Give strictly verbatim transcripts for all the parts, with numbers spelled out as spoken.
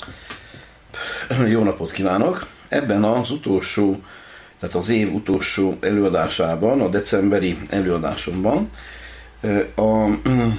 Jó napot kívánok! Ebben az utolsó, tehát az év utolsó előadásában, a decemberi előadásomban a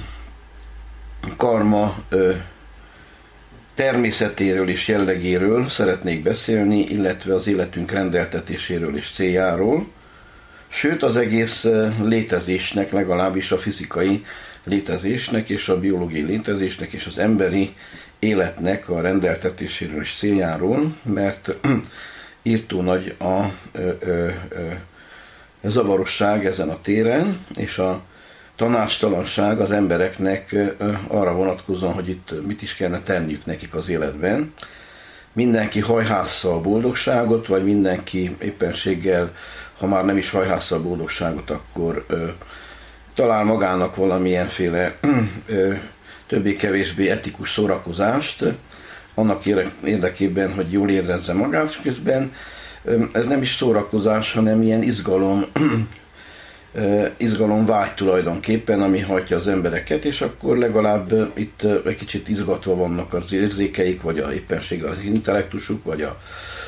karma természetéről és jellegéről szeretnék beszélni, illetve az életünk rendeltetéséről és céljáról, sőt az egész létezésnek, legalábbis a fizikai létezésnek és a biológiai létezésnek és az emberi életnek a rendeltetéséről és céljáról, mert írtó nagy a ö, ö, ö, zavarosság ezen a téren, és a tanácstalanság az embereknek ö, arra vonatkozóan, hogy itt mit is kellene tenniük nekik az életben. Mindenki hajhássza a boldogságot, vagy mindenki éppenséggel, ha már nem is hajhássza a boldogságot, akkor ö, talál magának valamilyenféle ö, többé-kevésbé etikus szórakozást, annak érdekében, hogy jól érezze magát, és közben ez nem is szórakozás, hanem ilyen izgalom, izgalom vágy tulajdonképpen, ami hajtja az embereket, és akkor legalább itt egy kicsit izgatva vannak az érzékeik, vagy a éppenséggel az intellektusuk, vagy a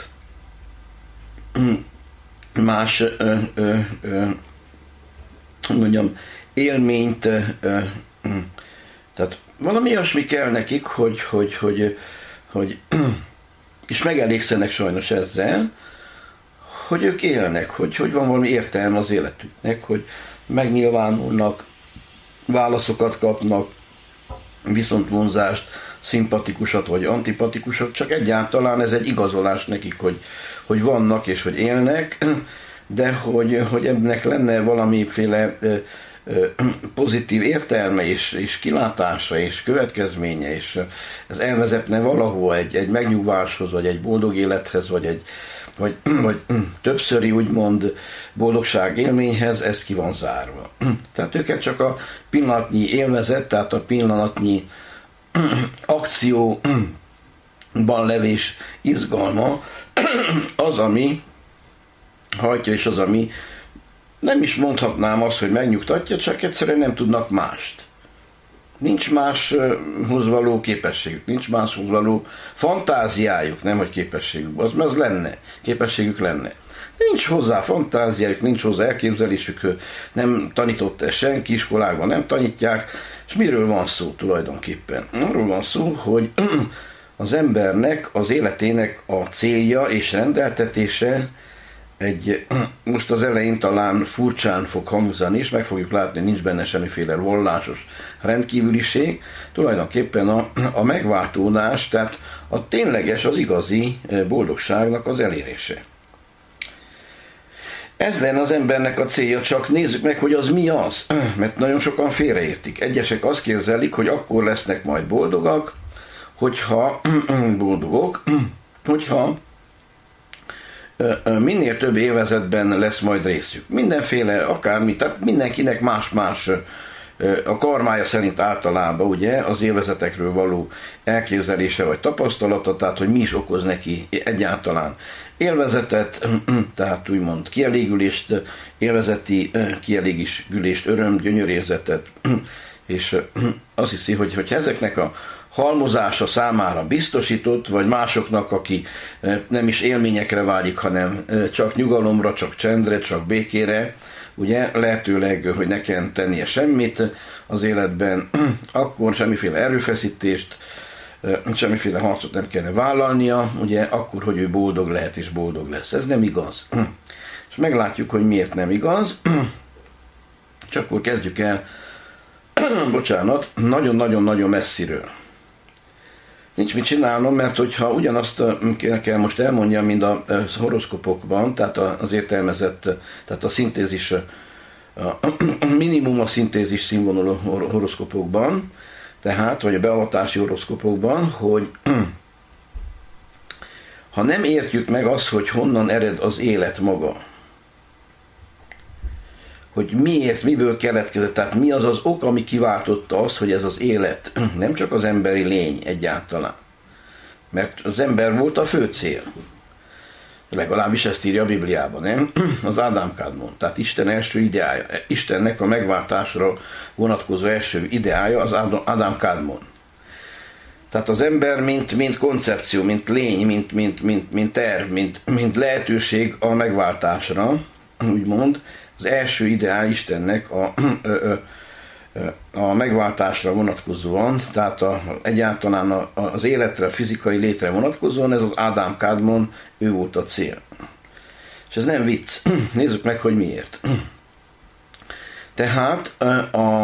más mondjam, élményt, tehát valami olyasmi kell nekik, hogy, hogy, hogy, hogy és megelégszenek sajnos ezzel, hogy ők élnek, hogy, hogy van valami értelme az életüknek, hogy megnyilvánulnak, válaszokat kapnak, viszontvonzást, szimpatikusat vagy antipatikusat, csak egyáltalán ez egy igazolás nekik, hogy, hogy vannak és hogy élnek, de hogy, hogy ennek lenne valamiféle pozitív értelme és, és kilátása és következménye, és ez elvezetne valahol egy, egy megnyugváshoz, vagy egy boldog élethez, vagy egy vagy, vagy többszöri úgymond boldogság élményhez, ez ki van zárva. Tehát őket csak a pillanatnyi élvezet, tehát a pillanatnyi akcióban levés izgalma az, ami hajtja, és az, ami nem is mondhatnám azt, hogy megnyugtatja, csak egyszerűen nem tudnak mást. Nincs máshoz való képességük, nincs máshoz való fantáziájuk, nem hogy képességük, az, az lenne, képességük lenne. Nincs hozzá fantáziájuk, nincs hozzá elképzelésük, nem tanított ezt senki, iskolákban nem tanítják, és miről van szó tulajdonképpen? Arról van szó, hogy az embernek, az életének a célja és rendeltetése egy, most az elején talán furcsán fog hangzani, és meg fogjuk látni, hogy nincs benne semmiféle vallásos rendkívüliség, tulajdonképpen a, a megváltódás, tehát a tényleges, az igazi boldogságnak az elérése. Ez lenne az embernek a célja, csak nézzük meg, hogy az mi az, mert nagyon sokan félreértik. Egyesek azt képzelik, hogy akkor lesznek majd boldogak, hogyha boldogok, hogyha minél több évezetben lesz majd részük. Mindenféle, akármi, tehát mindenkinek más-más a karmája szerint általában ugye az élvezetekről való elképzelése vagy tapasztalata, tehát hogy mi is okoz neki egyáltalán élvezetet, tehát úgymond kielégülést, élvezeti kielégülést, öröm, gyönyörérzetet, és azt hiszi, hogy, hogy ezeknek a halmozása számára biztosított, vagy másoknak, aki nem is élményekre vágyik, hanem csak nyugalomra, csak csendre, csak békére, ugye lehetőleg, hogy ne kell tennie semmit az életben, akkor semmiféle erőfeszítést, semmiféle harcot nem kellene vállalnia, ugye akkor, hogy ő boldog lehet és boldog lesz. Ez nem igaz. És meglátjuk, hogy miért nem igaz. És akkor kezdjük el, bocsánat, nagyon-nagyon-nagyon messziről. Nincs mit csinálnom, mert hogyha ugyanazt kell most elmondjam, mint a horoszkopokban, tehát az értelmezett, tehát a szintézis, a minimum a szintézis színvonalú horoszkopokban, tehát, vagy a beavatási horoszkopokban, hogy ha nem értjük meg azt, hogy honnan ered az élet maga, hogy miért, miből keletkezett, tehát mi az az ok, ami kiváltotta azt, hogy ez az élet nem csak az emberi lény egyáltalán. Mert az ember volt a fő cél. Legalábbis ezt írja a Bibliában, nem? Az Ádám Kádmon. Tehát Isten első ideája. Istennek a megváltásra vonatkozó első ideája az Ádám Kádmon. Tehát az ember, mint, mint koncepció, mint lény, mint, mint, mint, mint terv, mint, mint lehetőség a megváltásra, úgymond, az első ideál Istennek a, a megváltásra vonatkozóan, tehát a, egyáltalán a, az életre, a fizikai létre vonatkozóan, ez az Ádám Kádmon, ő volt a cél. És ez nem vicc. Nézzük meg, hogy miért. Tehát a,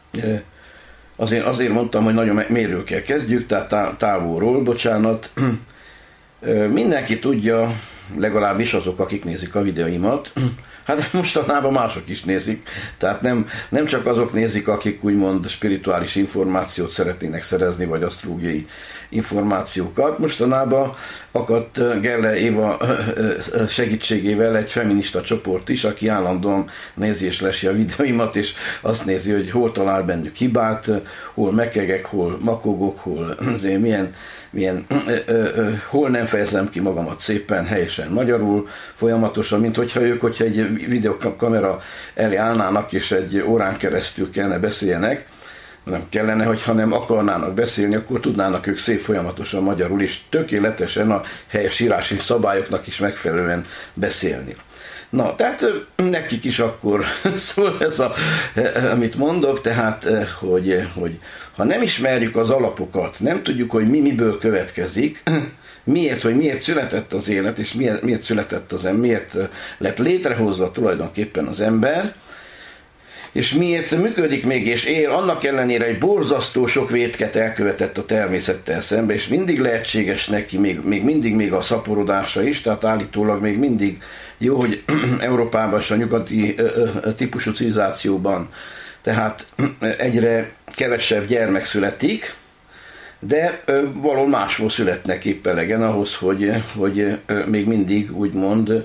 azért, azért mondtam, hogy nagyon mélyről kell kezdjük, tehát távolról, bocsánat. Mindenki tudja, legalábbis azok, akik nézik a videóimat, hát mostanában mások is nézik, tehát nem, nem csak azok nézik, akik úgymond spirituális információt szeretnének szerezni, vagy asztrológiai információkat. Mostanában akadt Gelle Éva segítségével egy feminista csoport is, aki állandóan nézi és lesi a videóimat, és azt nézi, hogy hol talál bennük hibát, hol mekegek, hol makogok, hol azért milyen, milyen ö, ö, ö, hol nem fejezem ki magamat szépen, helyesen magyarul, folyamatosan, mint hogyha ők, hogyha egy videokamera elé állnának, és egy órán keresztül kellene beszéljenek, nem kellene, hogy ha nem akarnának beszélni, akkor tudnának ők szép folyamatosan magyarul, és tökéletesen a helyes írási szabályoknak is megfelelően beszélni. Na, tehát nekik is akkor szól ez, a, amit mondok, tehát, hogy, hogy ha nem ismerjük az alapokat, nem tudjuk, hogy mi miből következik, miért, hogy miért született az élet, és miért, miért született az ember, miért lett létrehozva tulajdonképpen az ember, és miért működik még és él, annak ellenére, hogy borzasztó sok vétket elkövetett a természettel szembe, és mindig lehetséges neki, még, még mindig még a szaporodása is, tehát állítólag még mindig jó, hogy Európában és a nyugati típusú civilizációban tehát egyre kevesebb gyermek születik, de valahol máshol születnek épp elegen ahhoz, hogy, hogy még mindig úgymond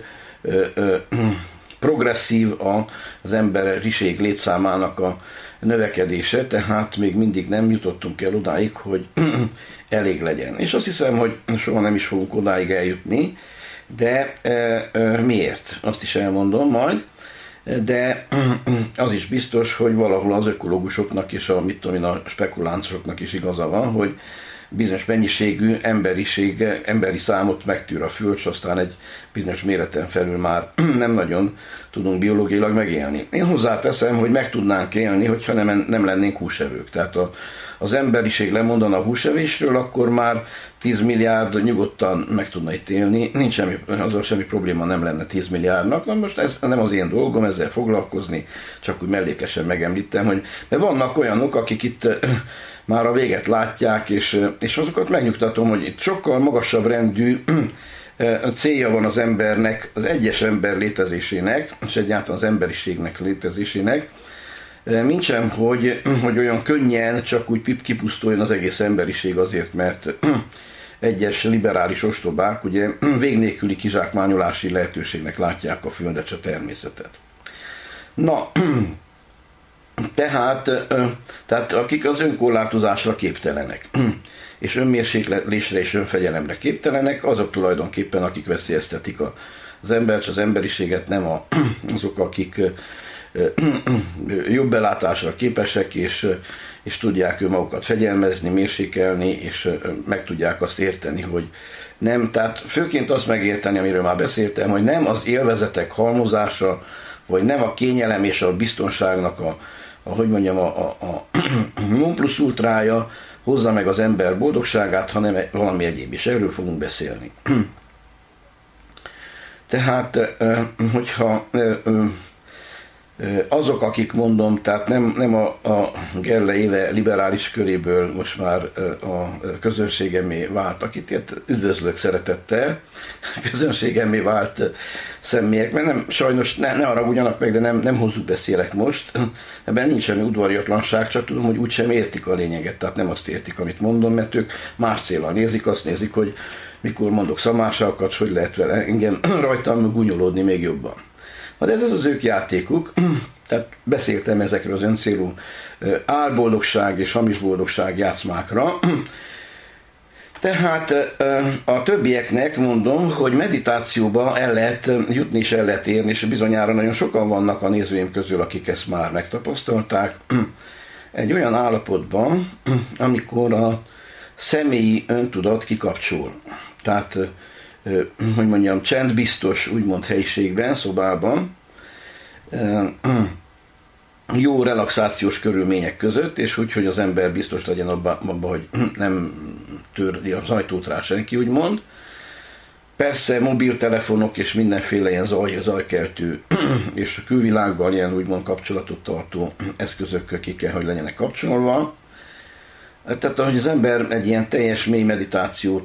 progresszív az emberiség létszámának a növekedése, tehát még mindig nem jutottunk el odáig, hogy elég legyen. És azt hiszem, hogy soha nem is fogunk odáig eljutni, de miért? Azt is elmondom majd, de az is biztos, hogy valahol az ökológusoknak és a, mit tudom én, a spekulánsoknak is igaza van, hogy bizonyos mennyiségű emberiség, emberi számot megtűr a Föld, és aztán egy bizonyos méreten felül már nem nagyon tudunk biológiailag megélni. Én hozzáteszem, hogy meg tudnánk élni, hogyha nem, nem lennénk húsevők. Tehát a, az emberiség lemondana a húsevésről, akkor már tíz milliárd nyugodtan meg tudna itt élni. Nincs semmi, azzal semmi probléma nem lenne tíz milliárdnak. Na most ez nem az én dolgom ezzel foglalkozni, csak úgy mellékesen megemlítem, hogy mert vannak olyanok, akik itt már a véget látják, és, és azokat megnyugtatom, hogy itt sokkal magasabb rendű célja van az embernek, az egyes ember létezésének, és egyáltalán az emberiségnek létezésének, mintsem, hogy, hogy olyan könnyen csak úgy kipusztuljon az egész emberiség azért, mert egyes liberális ostobák ugye vég nélküli kizsákmányolási lehetőségnek látják a Földet és a természetet. Na, Tehát, tehát akik az önkorlátozásra képtelenek, és önmérséklésre és önfegyelemre képtelenek, azok tulajdonképpen, akik veszélyeztetik az embert, az emberiséget, nem azok, akik jobb belátásra képesek, és, és tudják önmagukat fegyelmezni, mérsékelni, és meg tudják azt érteni, hogy nem, tehát főként azt megérteni, amiről már beszéltem, hogy nem az élvezetek halmozása, vagy nem a kényelem és a biztonságnak a, a hogy mondjam, a, a, a non plus ultrája hozza meg az ember boldogságát, hanem valami egyéb, és erről fogunk beszélni. Tehát, hogyha azok, akik mondom, tehát nem, nem a, a Gelle Éve liberális köréből most már a közönségemé vált, akit üdvözlök szeretettel, közönségemé vált személyek, mert nem, sajnos ne, ne haragudjanak meg, de nem, nem hozzuk beszélek most, ebben nincs semmi udvariatlanság, csak tudom, hogy úgysem értik a lényeget, tehát nem azt értik, amit mondom, mert ők más célral nézik, azt nézik, hogy mikor mondok szamárságokat, hogy lehet vele engem rajtam gúnyolódni még jobban. De ez az az ők játékuk, tehát beszéltem ezekről az öncélú álboldogság és hamis boldogság játszmákra. Tehát a többieknek mondom, hogy meditációba el lehet jutni és el lehet érni, és bizonyára nagyon sokan vannak a nézőim közül, akik ezt már megtapasztalták. Egy olyan állapotban, amikor a személyi öntudat kikapcsol. Tehát, hogy mondjam, csendbiztos, úgymond helyiségben, szobában, jó relaxációs körülmények között, és úgy, hogy az ember biztos legyen abban, abba, hogy nem törli az ajtót rá senki, úgymond. Persze mobiltelefonok és mindenféle ilyen zaj, zajkeltő és a külvilággal ilyen úgymond kapcsolatot tartó eszközök ki kell, hogy legyenek kapcsolva. Tehát, hogy az ember egy ilyen teljes mély meditációt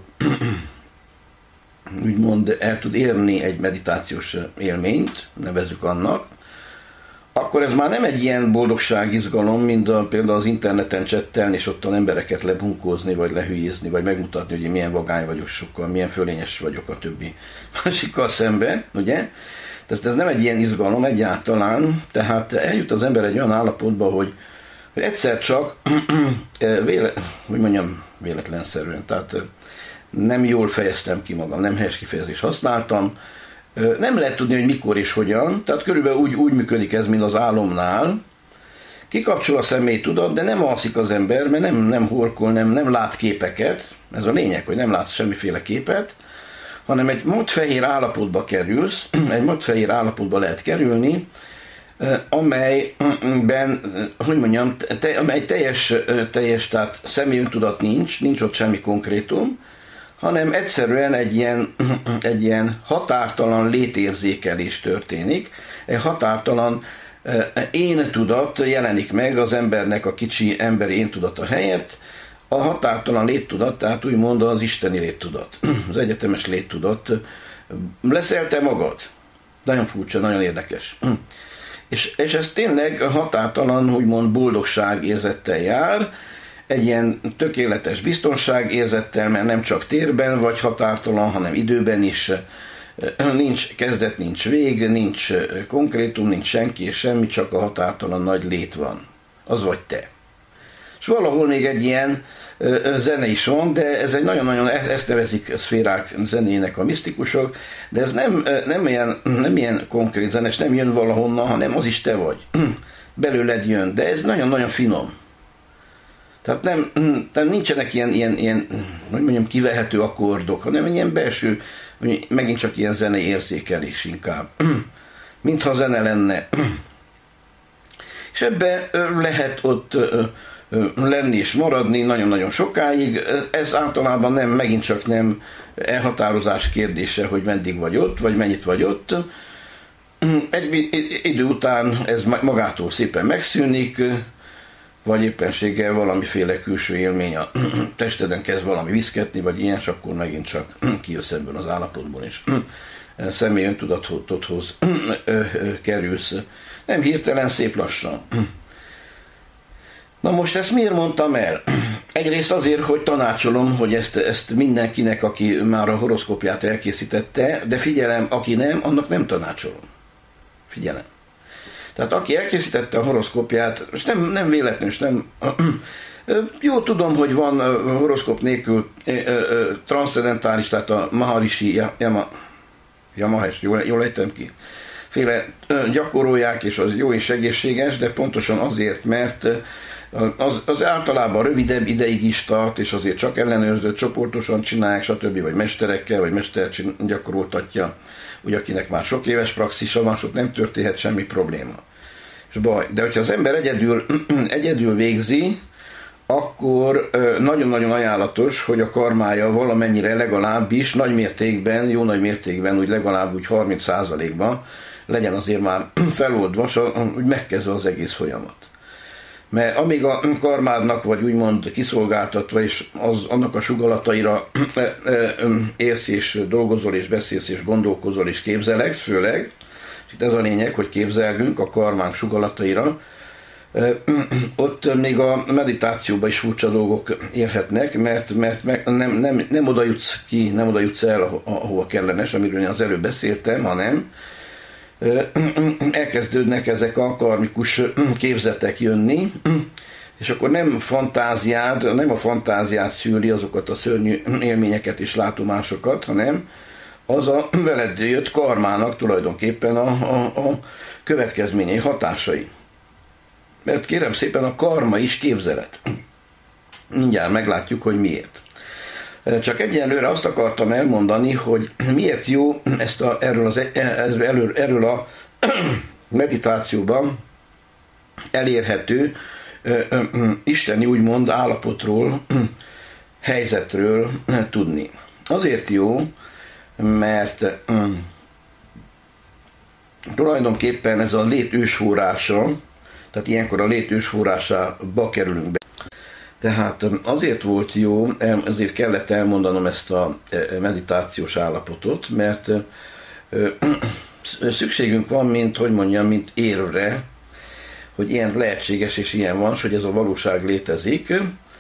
úgymond el tud érni, egy meditációs élményt, nevezzük annak, akkor ez már nem egy ilyen boldogság, izgalom, mint a, például az interneten csettelni, és ottan embereket lebunkózni, vagy lehülyézni, vagy megmutatni, hogy én milyen vagány vagyok sokkal, milyen fölényes vagyok a többi másikkal szembe, ugye? Tehát ez nem egy ilyen izgalom egyáltalán, tehát eljut az ember egy olyan állapotba, hogy, hogy egyszer csak, véle, hogy mondjam, véletlenszerűen, tehát nem jól fejeztem ki magam, nem helyes kifejezést használtam, nem lehet tudni, hogy mikor és hogyan, tehát körülbelül úgy, úgy működik ez, mint az álomnál. Kikapcsol a személy tudat, de nem alszik az ember, mert nem, nem horkol, nem, nem lát képeket, ez a lényeg, hogy nem látsz semmiféle képet, hanem egy modfehér állapotba kerülsz, egy modfehér állapotba lehet kerülni, amelyben, hogy mondjam, te, amely teljes, teljes, tehát személy öntudat nincs, nincs ott semmi konkrétum, hanem egyszerűen egy ilyen, egy ilyen határtalan létérzékelés történik, egy határtalan én tudat jelenik meg az embernek a kicsi emberi én tudata helyett, a határtalan léttudat, tehát úgymond az isteni léttudat, az egyetemes léttudat. Leszel te magad? Nagyon furcsa, nagyon érdekes. És, és ez tényleg határtalan, úgymond boldogság érzettel jár, egy ilyen tökéletes biztonság érzettel, mert nem csak térben vagy határtalan, hanem időben is. Nincs kezdet, nincs vég, nincs konkrétum, nincs senki és semmi, csak a határtalan nagy lét van. Az vagy te. És valahol még egy ilyen zene is van, de ez egy nagyon-nagyon, ezt nevezik szférák zenének a misztikusok, de ez nem, nem, ilyen, nem ilyen konkrét zene, és nem jön valahonnan, hanem az is te vagy. Belőled jön, de ez nagyon-nagyon finom. Tehát, nem, tehát nincsenek ilyen, ilyen, ilyen, hogy mondjam, kivehető akkordok, hanem egy ilyen belső, megint csak ilyen zene érzékelés inkább. Mintha zene lenne. És ebbe lehet ott lenni és maradni nagyon-nagyon sokáig. Ez általában nem, megint csak nem elhatározás kérdése, hogy meddig vagy ott, vagy mennyit vagy ott. Egy idő után ez magától szépen megszűnik, vagy éppenséggel valamiféle külső élmény a testeden kezd valami viszketni, vagy ilyen, és akkor megint csak kijössz ebből az állapotból is. Személy öntudatodhoz kerülsz. Nem hirtelen, szép lassan. Na most ezt miért mondtam el? Egyrészt azért, hogy tanácsolom, hogy ezt, ezt mindenkinek, aki már a horoszkópját elkészítette, de figyelem, aki nem, annak nem tanácsolom. Figyelem. Tehát aki elkészítette a horoszkópját, és nem, nem véletlenül, és nem... Jó, tudom, hogy van horoszkóp nélkül transzcendentális, tehát a Maharishi Yama, Yamahesh, jól, jól ejtem ki, féle gyakorolják, és az jó és egészséges, de pontosan azért, mert az, az általában rövidebb ideig is tart, és azért csak ellenőrzött, csoportosan csinálják, stb. Vagy mesterekkel, vagy mester gyakoroltatja, úgy akinek már sok éves praxisa van, sok nem történhet semmi probléma. És baj. De hogyha az ember egyedül, egyedül végzi, akkor nagyon-nagyon ajánlatos, hogy a karmája valamennyire legalábbis nagy mértékben, jó nagy mértékben, úgy legalább úgy harminc százalékban legyen azért már feloldva, úgy megkezdve az egész folyamat. Mert amíg a karmádnak vagy úgymond kiszolgáltatva, és az, annak a sugallataira érsz és dolgozol, és beszélsz, és gondolkozol, és képzeleksz, főleg, és itt ez a lényeg, hogy képzelgünk a karmánk sugallataira, ott még a meditációban is furcsa dolgok érhetnek, mert, mert nem, nem, nem oda jutsz ki, nem oda jutsz el, ahova kellenes, amiről én az előbb beszéltem, hanem elkezdődnek ezek a karmikus képzetek jönni, és akkor nem fantáziád, nem a fantáziát szűri azokat a szörnyű élményeket és látomásokat, hanem az a veled jött karmának tulajdonképpen a, a, a következményei, hatásai. Mert kérem szépen, a karma is képzelet. Mindjárt meglátjuk, hogy miért. Csak egyenlőre azt akartam elmondani, hogy miért jó ezt a, erről, az, erről, erről a meditációban elérhető isteni úgymond állapotról, helyzetről tudni. Azért jó, mert tulajdonképpen ez a lét ősforrása, tehát ilyenkor a lét ősforrásába kerülünk be. Tehát azért volt jó, azért kellett elmondanom ezt a meditációs állapotot, mert szükségünk van, mint, hogy mondjam, mint érvre, hogy ilyen lehetséges és ilyen van, hogy ez a valóság létezik.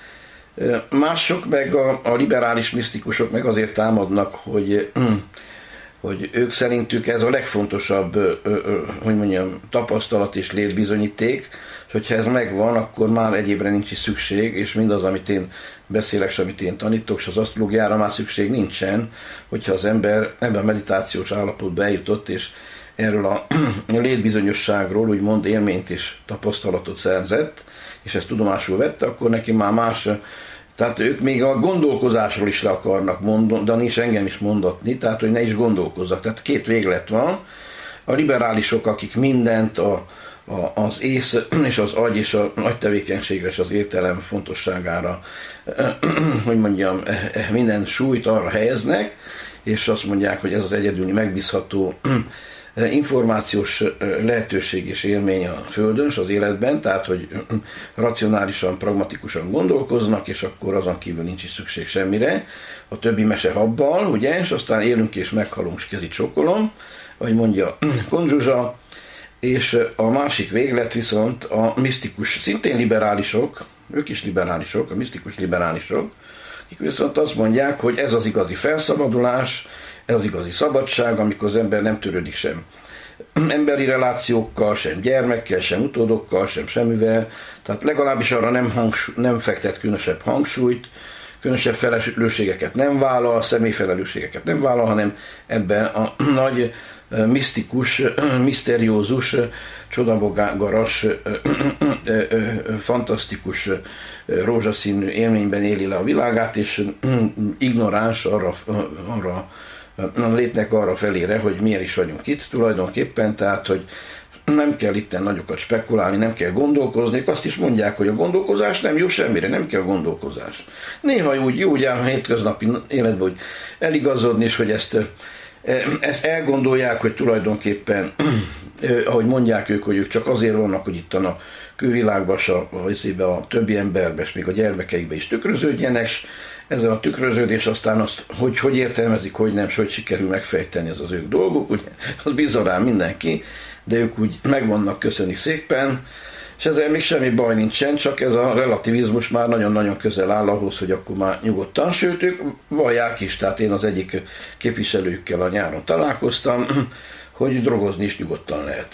Mások meg a, a liberális misztikusok meg azért támadnak, hogy, hogy ők szerintük ez a legfontosabb, hogy mondjam, tapasztalat és létbizonyíték, és hogyha ez megvan, akkor már egyébre nincs is szükség, és mindaz, amit én beszélek, és amit én tanítok, és az asztrológiára már szükség nincsen, hogyha az ember ebben a meditációs állapotba eljutott, és erről a létbizonyosságról úgymond élményt és tapasztalatot szerzett, és ezt tudomásul vette, akkor neki már más, tehát ők még a gondolkozásról is le akarnak mondani, és engem is mondatni, tehát hogy ne is gondolkozzak. Tehát két véglet van. A liberálisok, akik mindent a, a, az ész és az agy és a nagy tevékenységre és az értelem fontosságára, hogy mondjam, minden súlyt arra helyeznek, és azt mondják, hogy ez az egyedüli megbízható információs lehetőség és élmény a Földön, az életben, tehát, hogy racionálisan, pragmatikusan gondolkoznak, és akkor azon kívül nincs is szükség semmire. A többi mese habbal, ugye, és aztán élünk és meghalunk, és kezi csokolom, vagy mondja Konzsuzsa, és a másik véglet viszont a misztikus, szintén liberálisok, ők is liberálisok, a misztikus liberálisok, akik viszont azt mondják, hogy ez az igazi felszabadulás, ez az igazi szabadság, amikor az ember nem törődik sem emberi relációkkal, sem gyermekkel, sem utódokkal, sem semmivel, tehát legalábbis arra nem, hangsúly, nem fektet különösebb hangsúlyt, különösebb felelősségeket nem vállal, személyfelelősségeket nem vállal, hanem ebben a nagy, misztikus, miszteriózus, csodabogaras, fantasztikus, rózsaszínű élményben éli le a világát, és ignoráns arra, arra a létnek arra felére, hogy miért is vagyunk itt tulajdonképpen, tehát, hogy nem kell itten nagyokat spekulálni, nem kell gondolkozni, azt is mondják, hogy a gondolkozás nem jó semmire, nem kell gondolkozás. Néha úgy jó, ugye a hétköznapi életben, hogy eligazodni, és hogy ezt, ezt elgondolják, hogy tulajdonképpen, ahogy mondják ők, hogy ők csak azért vannak, hogy itt a külvilágban, a, a többi emberbe, és még a gyermekeikbe is tükröződjenek, és ezzel a tükröződés aztán azt, hogy hogy értelmezik, hogy nem, és hogy sikerül megfejteni, az az ők dolguk, ugye, az bízza rá mindenki, de ők úgy megvannak, köszönik szépen, és ezzel még semmi baj nincsen, csak ez a relativizmus már nagyon-nagyon közel áll ahhoz, hogy akkor már nyugodtan, sőt, ők vallják is, tehát én az egyik képviselőkkel a nyáron találkoztam, hogy drogozni is nyugodtan lehet.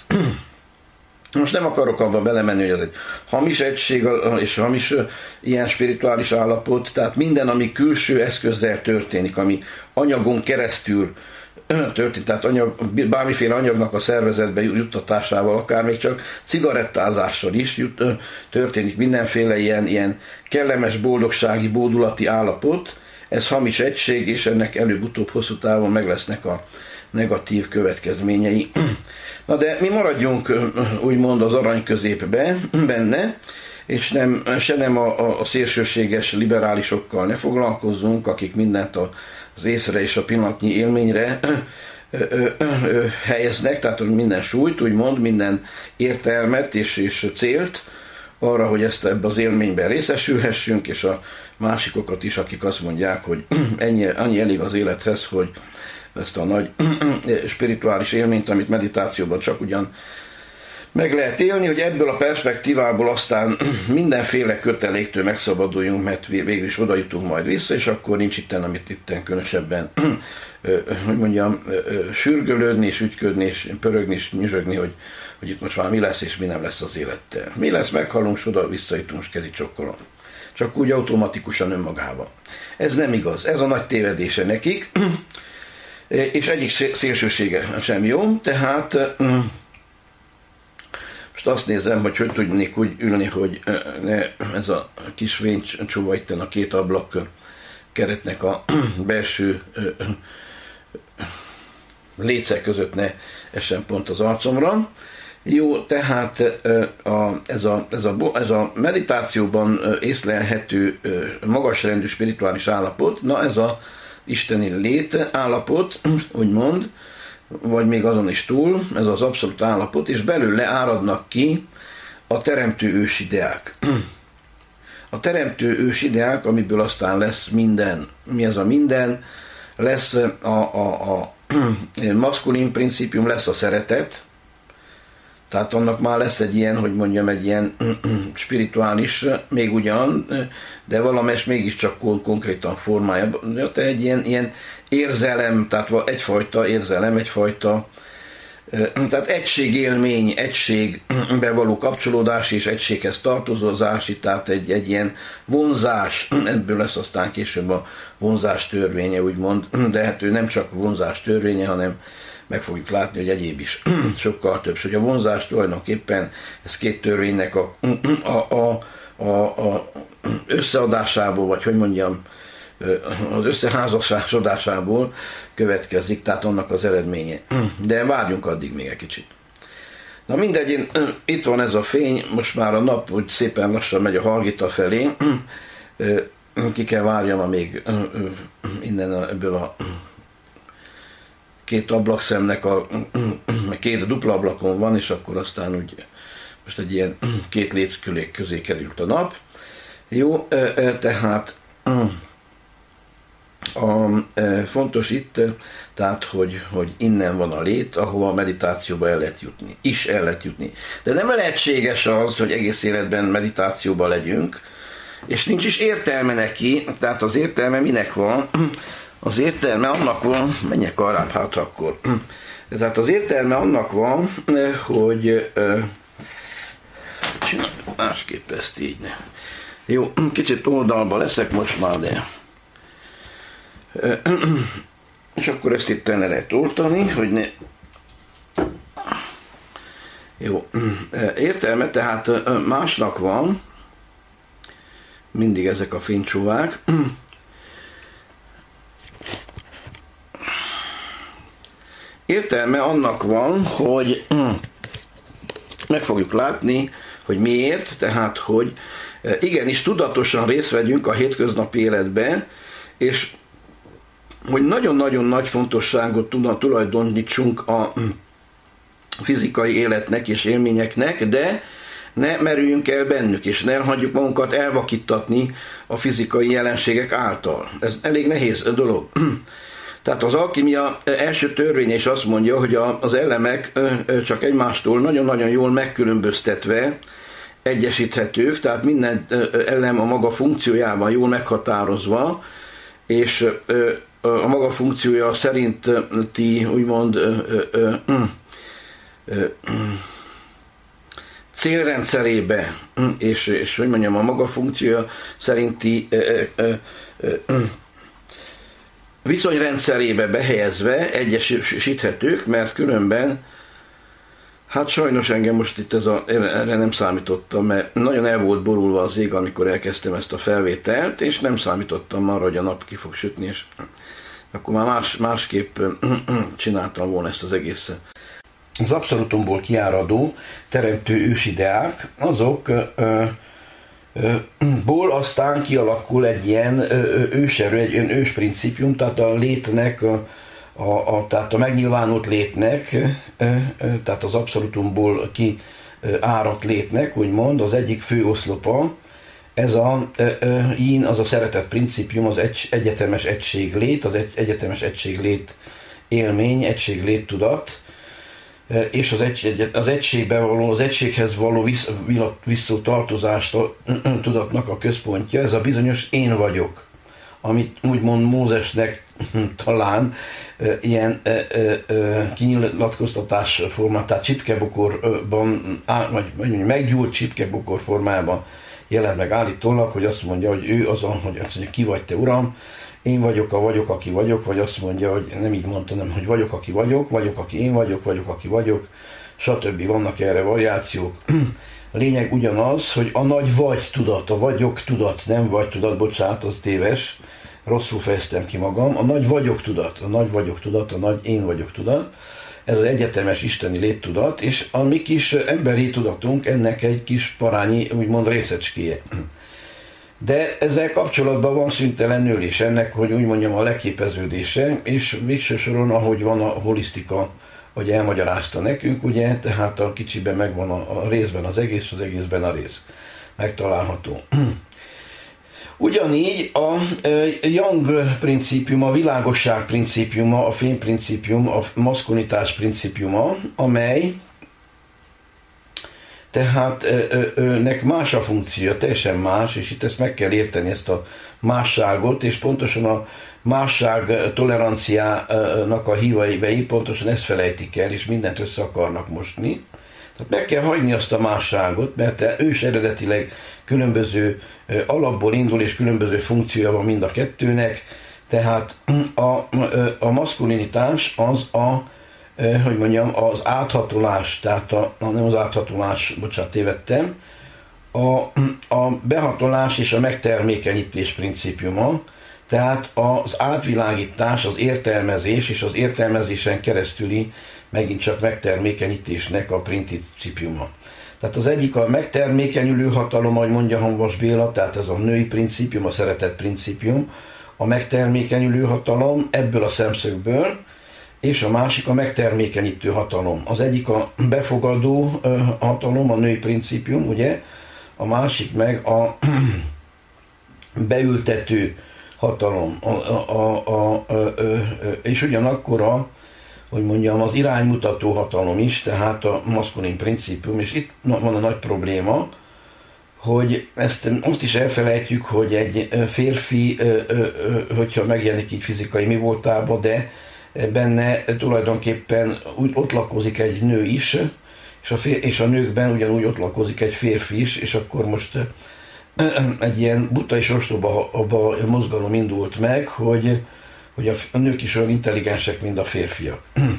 Most nem akarok abba belemenni, hogy ez egy hamis egység és hamis ilyen spirituális állapot, tehát minden, ami külső eszközzel történik, ami anyagon keresztül történt, tehát anyag, bármiféle anyagnak a szervezetbe juttatásával, akár még csak cigarettázással is jut, történik mindenféle ilyen, ilyen kellemes, boldogsági, bódulati állapot, ez hamis egység, és ennek előbb-utóbb hosszú távon meg lesznek a negatív következményei. Na de mi maradjunk úgymond az arany középbe benne, és nem, se nem a, a szélsőséges liberálisokkal ne foglalkozzunk, akik mindent az észre és a pillanatnyi élményre ö, ö, ö, helyeznek, tehát minden súlyt, úgymond minden értelmet és, és célt arra, hogy ezt ebbe az élményben részesülhessünk, és a másikokat is, akik azt mondják, hogy ennyi, annyi elég az élethez, hogy ezt a nagy spirituális élményt, amit meditációban csak ugyan meg lehet élni, hogy ebből a perspektívából aztán mindenféle köteléktől megszabaduljunk, mert végül is oda jutunk majd vissza, és akkor nincs itten, amit itten különösebben, hogy mondjam, sürgölődni, és ügyködni, és pörögni, és nyüzsögni, hogy, hogy itt most már mi lesz, és mi nem lesz az élettel. Mi lesz, meghalunk, és oda visszajutunk, és kezi csokkolom. Csak úgy automatikusan önmagában. Ez nem igaz. Ez a nagy tévedése nekik, és egyik szélsősége sem jó, tehát most azt nézem, hogy hogy tudnék úgy ülni, hogy ne ez a kis fénycsúva itten a két ablak keretnek a belső lécek között ne essen pont az arcomra. Jó, tehát a, ez, a, ez, a, ez a meditációban észlelhető magasrendű spirituális állapot, na ez a isteni lét állapot, úgymond, vagy még azon is túl, ez az abszolút állapot, és belőle áradnak ki a teremtő ősideák. A teremtő ősideák, amiből aztán lesz minden. Mi ez a minden? Lesz a, a, a maszkulin principium, lesz a szeretet, tehát annak már lesz egy ilyen, hogy mondjam, egy ilyen spirituális, még ugyan, de valamelyes mégiscsak konkrétan formájában, de egy ilyen, ilyen érzelem, tehát egyfajta érzelem, egyfajta, tehát egységélmény, egységbe való kapcsolódás és egységhez tartozási, tehát egy, egy ilyen vonzás, ebből lesz aztán később a vonzás törvénye, úgymond, de hát ő nem csak vonzás törvénye, hanem meg fogjuk látni, hogy egyéb is sokkal több. Hogy a vonzás tulajdonképpen ez két törvénynek a, a, a, a, a összeadásából, vagy hogy mondjam, az összeházasságodásából következik, tehát annak az eredménye. De várjunk addig még egy kicsit. Na mindegy, én, itt van ez a fény, most már a nap úgy szépen lassan megy a Hargita felé, ki kell várjam, amíg innen ebből a két ablakszemnek a két dupla ablakon van, és akkor aztán úgy most egy ilyen két léckülék közé került a nap. Jó, tehát a, fontos itt, tehát, hogy, hogy innen van a lét, ahova a meditációba el lehet jutni. Is el lehet jutni. De nem lehetséges az, hogy egész életben meditációba legyünk, és nincs is értelme neki, tehát az értelme minek van? Az értelme annak van, menjek arrább hátra akkor. Tehát az értelme annak van, hogy csináljuk másképp ezt így. Jó, kicsit oldalba leszek most már, de és akkor ezt itt le lehet oltani, hogy ne... Jó, értelme, tehát másnak van, mindig ezek a fénycsúvák, értelme annak van, hogy meg fogjuk látni, hogy miért, tehát, hogy igenis tudatosan részt vegyünk a hétköznapi életben, és hogy nagyon-nagyon nagy fontosságot tulajdonítsunk a fizikai életnek és élményeknek, de ne merüljünk el bennük, és ne hagyjuk magunkat elvakítatni a fizikai jelenségek által. Ez elég nehéz dolog. Tehát az alkimia első törvénye is azt mondja, hogy az elemek csak egymástól nagyon-nagyon jól megkülönböztetve egyesíthetők, tehát minden elem a maga funkciójában jól meghatározva, és a maga funkciója szerinti úgymond célrendszerébe, és, és hogy mondjam, a maga funkciója szerinti viszonyrendszerébe behelyezve egyesíthetők, mert különben, hát sajnos engem most itt ez a, erre nem számítottam, mert nagyon el volt borulva az ég, amikor elkezdtem ezt a felvételt, és nem számítottam arra, hogy a nap ki fog sütni, és akkor már más, másképp csináltam volna ezt az egészet. Az abszolútumból kiáradó teremtő ősideák, azok ö, ö, ból aztán kialakul egy ilyen őserő, egy ilyen ősprincípium, tehát a létnek, a, a, a, tehát a megnyilvánult létnek, ö, ö, tehát az abszolútumból kiáradt létnek, úgymond az egyik fő oszlopa, ez a yin, az a szeretet principium, az egy, egyetemes egységlét, az egy, egyetemes egységlét élmény, egységlét tudat, és az, egy, az egységbe való, az egységhez való visz, visszó tartozást tudatnak a központja, ez a bizonyos én vagyok, amit úgymond Mózesnek talán ilyen kinyilatkoztatás formát, tehát csipkebokorban, vagy, vagy meggyúlt csipkebokor formában jelent meg állítólag, hogy azt mondja, hogy ő azon, hogy azt mondja, ki vagy te, Uram, én vagyok a vagyok, aki vagyok, vagy azt mondja, hogy nem így mondta, nem, hogy vagyok, aki vagyok, vagyok, aki én vagyok, vagyok, aki vagyok, stb. Vannak erre variációk. A lényeg ugyanaz, hogy a nagy vagy tudat, a vagyok tudat, nem vagy tudat, bocsánat, az téves, rosszul fejeztem ki magam, a nagy vagyok tudat, a nagy vagyok tudat, a nagy én vagyok tudat, ez az egyetemes isteni léttudat, és a mi kis emberi tudatunk ennek egy kis parányi, úgymond részecskéje. De ezzel kapcsolatban van szüntelen nőlés ennek, hogy úgy mondjam, a leképeződése, és végső soron, ahogy van a holisztika, hogy elmagyarázta nekünk, ugye, tehát a kicsiben megvan a, a részben az egész, az egészben a rész megtalálható. Ugyanígy a Yang principium, a világosság principiuma, a fény principium, a maszkulinitás principiuma, amely tehát nek más a funkciója, teljesen más, és itt ezt meg kell érteni, ezt a másságot, és pontosan a másság toleranciának a hívei pontosan ezt felejtik el, és mindent össze akarnak mosni. Tehát meg kell hagyni azt a másságot, mert ős eredetileg különböző alapból indul, és különböző funkciója van mind a kettőnek, tehát a, a maszkulinitás az a, hogy mondjam, az áthatolás, tehát a, nem az áthatolás, bocsánat, tévedtem, a, a behatolás és a megtermékenyítés principiuma, tehát az átvilágítás, az értelmezés és az értelmezésen keresztüli megint csak megtermékenyítésnek a principiuma. Tehát az egyik a megtermékenyülő hatalom, ahogy mondja Hamvas Béla, tehát ez a női principium, a szeretet principium, a megtermékenyülő hatalom ebből a szemszögből, és a másik a megtermékenyítő hatalom. Az egyik a befogadó hatalom, a női principium, ugye, a másik meg a beültető hatalom, a, a, a, a, a, és ugyanakkor a, hogy mondjam, az iránymutató hatalom is, tehát a maszkulin principium, és itt van a nagy probléma, hogy ezt azt is elfelejtjük, hogy egy férfi, hogyha megjelenik így fizikai mi voltában, de benne tulajdonképpen úgy ott lakozik egy nő is, és a, fér, és a nőkben ugyanúgy ott lakozik egy férfi is, és akkor most egy ilyen buta és ostoba abba mozgalom indult meg, hogy, hogy a nők is olyan intelligensek, mint a férfiak.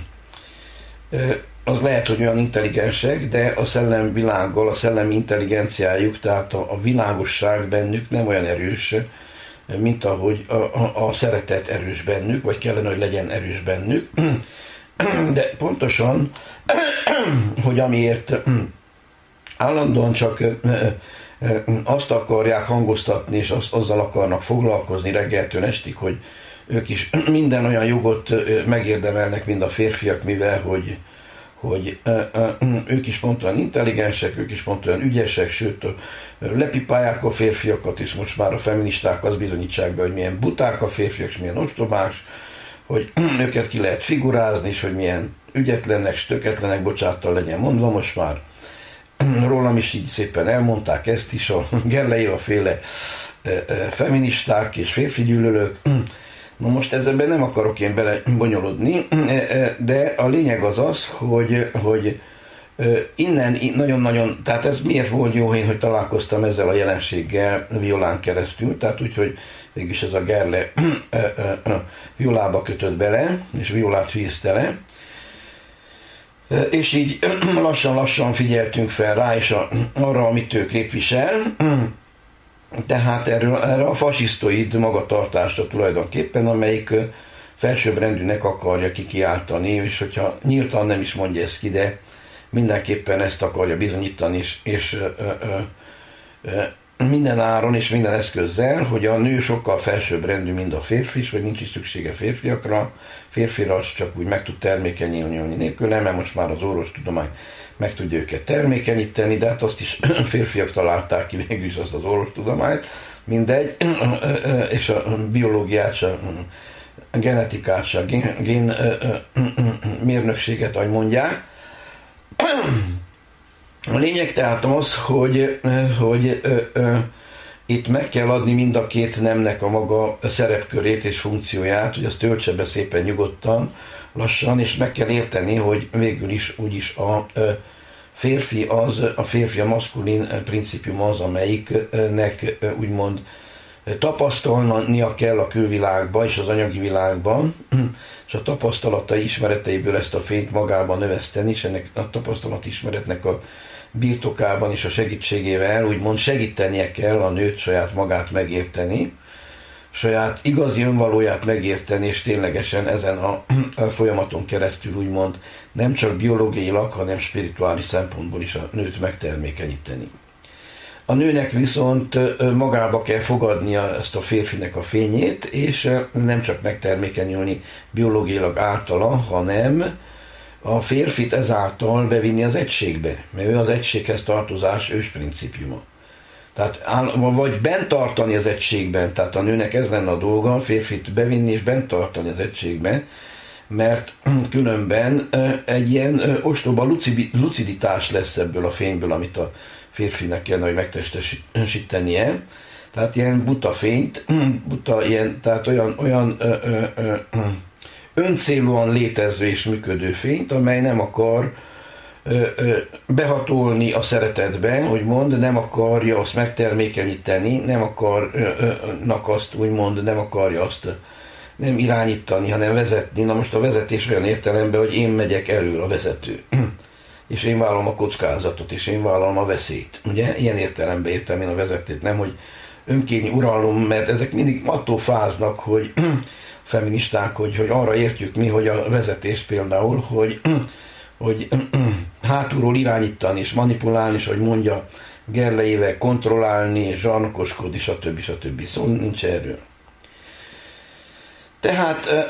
Az lehet, hogy olyan intelligensek, de a szellemvilággal, a szellemi intelligenciájuk, tehát a, a világosság bennük nem olyan erős, mint ahogy a, a, a szeretet erős bennük, vagy kellene, hogy legyen erős bennük. De pontosan, hogy amiért állandóan csak azt akarják hangoztatni, és azt, azzal akarnak foglalkozni reggeltől estig, hogy ők is minden olyan jogot megérdemelnek, mint a férfiak, mivel hogy, hogy ők is pont olyan intelligensek, ők is pont olyan ügyesek, sőt lepipálják a férfiakat, és most már a feministák azt bizonyítsák be, hogy milyen buták a férfiak, és milyen ostobás, hogy őket ki lehet figurázni, és hogy milyen ügyetlenek, stöketlenek, bocsáttal legyen mondva most már. Rólam is így szépen elmondták ezt is, a Gerleéva féle feministák és férfigyűlölők. Na most ezzel nem akarok én belebonyolodni, de a lényeg az az, hogy, hogy innen nagyon-nagyon, tehát ez miért volt jó én, hogy találkoztam ezzel a jelenséggel Violán keresztül, tehát úgyhogy végülis ez a Gerle Violába kötött bele, és Violát hűzte le, és így lassan-lassan figyeltünk fel rá, és a, arra, amit ő képvisel, tehát erről, erre a fasisztoid magatartásra tulajdonképpen, amelyik felsőbbrendűnek akarja kikiáltani, és hogyha nyíltan nem is mondja ezt ki, de mindenképpen ezt akarja bizonyítani, és, és ö, ö, ö, minden áron és minden eszközzel, hogy a nő sokkal felsőbbrendű, mint a férfi, és hogy nincs is szüksége férfiakra, férfira az csak úgy meg tud termékenyülni nélkül, mert most már az orvostudomány meg tudja őket termékenyíteni, de hát azt is férfiak találták ki végül is azt az orvostudományt, mindegy, és a biológiát, a genetikát, a gén, gén mérnökséget, ahogy mondják. A lényeg tehát az, hogy, hogy itt meg kell adni mind a két nemnek a maga szerepkörét és funkcióját, hogy azt töltse be szépen nyugodtan, lassan, és meg kell érteni, hogy végül is úgyis a férfi az, a férfi a maszkulin principium az, amelyiknek úgymond tapasztalnia kell a külvilágba és az anyagi világban, és a tapasztalatai ismereteiből ezt a fényt magában növeszteni, és ennek a tapasztalat ismeretnek a birtokában és a segítségével úgymond segítenie kell a nőt saját magát megérteni, saját igazi önvalóját megérteni, és ténylegesen ezen a, a folyamaton keresztül úgymond nem csak biológiailag, hanem spirituális szempontból is a nőt megtermékenyíteni. A nőnek viszont magába kell fogadnia ezt a férfinek a fényét, és nem csak megtermékenyülni biológiailag általa, hanem a férfit ezáltal bevinni az egységbe, mert ő az egységhez tartozás ősprincípiuma. Tehát vagy bent tartani az egységben, tehát a nőnek ez lenne a dolga, a férfit bevinni és bent tartani az egységben, mert különben egy ilyen ostoba luciditás lesz ebből a fényből, amit a férfinek kellene, hogy megtestesítenie. Tehát ilyen buta fényt, buta ilyen, tehát olyan, olyan ö, ö, ö, öncélúan létező és működő fényt, amely nem akar ö, ö, behatolni a szeretetbe, úgymond, nem akarja azt megtermékenyíteni, nem akarnak azt úgymond, nem akarja azt nem irányítani, hanem vezetni. Na most a vezetés olyan értelemben, hogy én megyek elől a vezető. És én vállalom a kockázatot, és én vállalom a veszélyt. Ugye? Ilyen értelemben értem én a vezetőt, nem, hogy önkény uralom, mert ezek mindig attól fáznak, hogy feministák, hogy, hogy arra értjük mi, hogy a vezetés például, hogy, hogy hátulról irányítani és manipulálni, és hogy mondja gerlejével kontrollálni, zsarnokoskodni, stb. stb. Szóval nincs erről. Tehát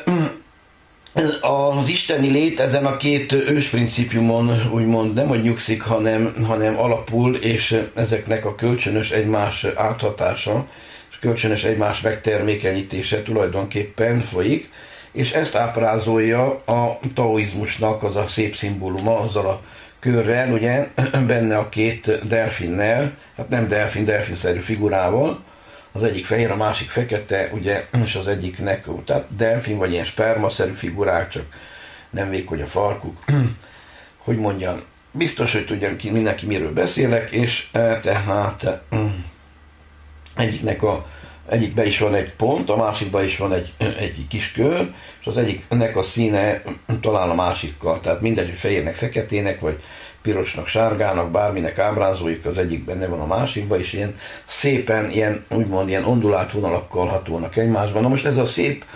az isteni lét ezen a két ősprincípiumon úgymond nem hogy nyugszik, hanem, hanem alapul, és ezeknek a kölcsönös egymás áthatása, és kölcsönös egymás megtermékenyítése tulajdonképpen folyik, és ezt ábrázolja a taoizmusnak az a szép szimbóluma, azzal a körrel, ugye, benne a két delfinnel, hát nem delfin, delfinszerű figurával, az egyik fehér, a másik fekete, ugye, és az egyiknek, tehát delfin, vagy ilyen spermaszerű figurák, csak nem vékony a farkuk. Hogy mondjam, biztos, hogy tudja ki, mindenki miről beszélek, és tehát egyiknek a, egyikben is van egy pont, a másikban is van egy, egy kis kör, és az egyiknek a színe talán a másikkal, tehát mindegy, hogy fehérnek, feketének, vagy pirosnak, sárgának, bárminek ábrázoljuk, az egyik benne van a másikban, és ilyen szépen, ilyen, úgymond ilyen ondulált vonalakkal hatolnak egymásban. Na most ez a szép,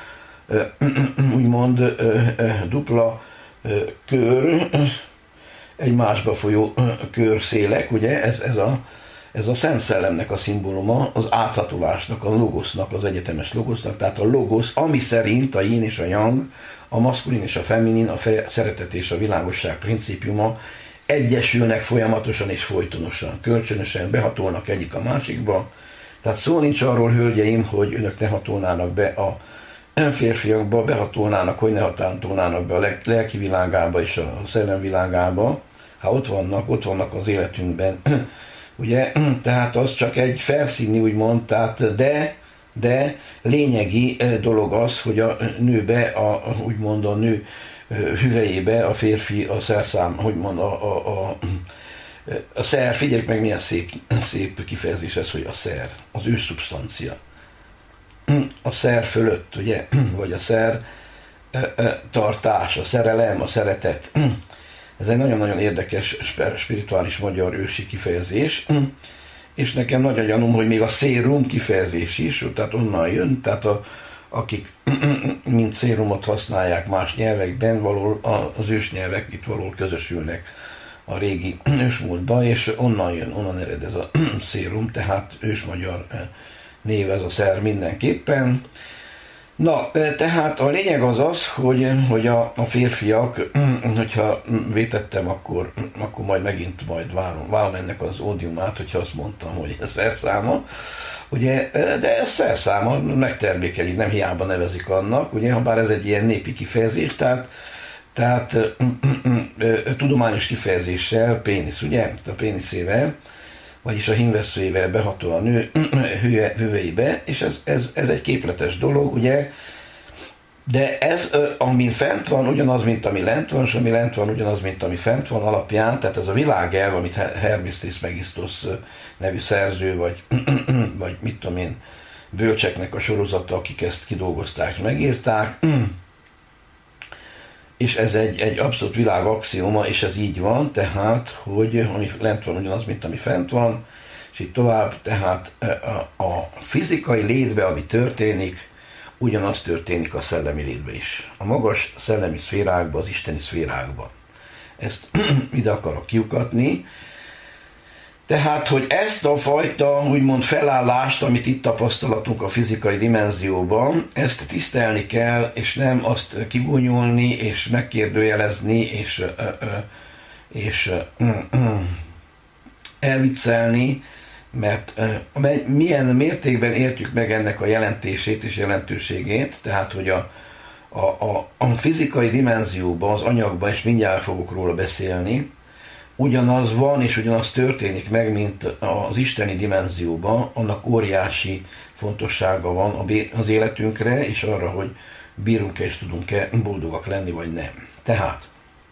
úgymond dupla kör, egymásba folyó körszélek, ugye, ez, ez, a, ez a Szent Szellemnek a szimbóluma, az áthatolásnak, a logosznak, az egyetemes logosznak, tehát a logosz, ami szerint a yin és a yang, a maszkulin és a feminin, a szeretet és a világosság principiuma egyesülnek folyamatosan és folytonosan, kölcsönösen behatolnak egyik a másikba. Tehát szó nincs arról, hölgyeim, hogy önök ne hatolnának be a férfiakba, behatolnának, hogy ne hatolnának be a lelki világába és a szellemvilágába. Hát ott vannak, ott vannak az életünkben. Ugye, tehát az csak egy felszíni, úgymond, tehát de, de lényegi dolog az, hogy a nőbe, a, úgymond a nő hüvelyébe a férfi a szerszám, hogy mond, a, a, a, a szer, figyeljük meg milyen szép, szép kifejezés ez, hogy a szer, az ősszubstancia. A szer fölött, ugye, vagy a szer tartás, a szerelem, a szeretet. Ez egy nagyon-nagyon érdekes, spirituális magyar ősi kifejezés, és nekem nagy a gyanúm, hogy még a szérum kifejezés is, tehát onnan jön, tehát a akik mint szérumot használják más nyelvekben, való az ősnyelvek itt való közösülnek a régi ősmúltba, és onnan jön, onnan ered ez a szérum, tehát ősmagyar név ez a szer mindenképpen. Na, tehát a lényeg az az, hogy, hogy a, a férfiak, hogyha vétettem, akkor, akkor majd megint majd várom, várom ennek az ódiumát, hogyha azt mondtam, hogy ez szerszáma. Ugye, de ez szerszáma, megtermékenyít, nem hiába nevezik annak, ugye, ha bár ez egy ilyen népi kifejezés, tehát, tehát tudományos kifejezéssel, pénisz, ugye, a péniszével, vagyis a hímvesszőjével behatol a nő hüvelyébe, és ez, ez, ez egy képletes dolog, ugye, de ez, ami fent van, ugyanaz, mint ami lent van, és ami lent van, ugyanaz, mint ami fent van alapján, tehát ez a világelv, amit Hermes Trismegistus nevű szerző, vagy, vagy mit tudom én, bölcseknek a sorozata, akik ezt kidolgozták, megírták, és ez egy, egy abszolút világaxióma, és ez így van, tehát, hogy ami lent van ugyanaz, mint ami fent van, és így tovább, tehát a, a fizikai létbe, ami történik, ugyanaz történik a szellemi létbe is. A magas szellemi szférákban, az isteni szférákban. Ezt ide akarok kiukatni. Tehát, hogy ezt a fajta, úgymond felállást, amit itt tapasztalatunk a fizikai dimenzióban, ezt tisztelni kell, és nem azt kigúnyolni, és megkérdőjelezni, és, és elviccelni, mert milyen mértékben értjük meg ennek a jelentését és jelentőségét, tehát, hogy a, a, a, a fizikai dimenzióban, az anyagban, és mindjárt fogok róla beszélni, ugyanaz van és ugyanaz történik meg, mint az isteni dimenzióban, annak óriási fontossága van az életünkre, és arra, hogy bírunk-e és tudunk-e boldogak lenni, vagy nem. Tehát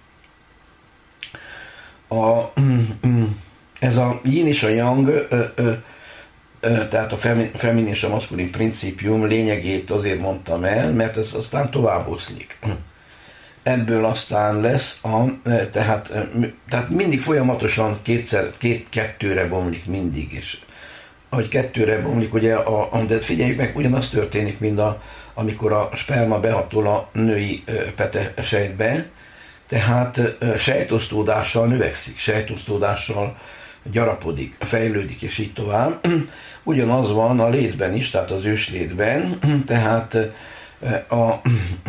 a, ez a yin és a yang, ö, ö, ö, tehát a feminin és a maszkulin principium lényegét azért mondtam el, mert ez aztán tovább oszlik. Ebből aztán lesz, a, tehát, tehát mindig folyamatosan kétszer, két, kettőre bomlik mindig is. Ahogy kettőre bomlik, ugye, a, a, de figyeljük meg, ugyanaz történik, mint a, amikor a sperma behatol a női petesejtbe, tehát sejtosztódással növekszik, sejtosztódással gyarapodik, fejlődik, és így tovább. Ugyanaz van a létben is, tehát az őslétben, tehát a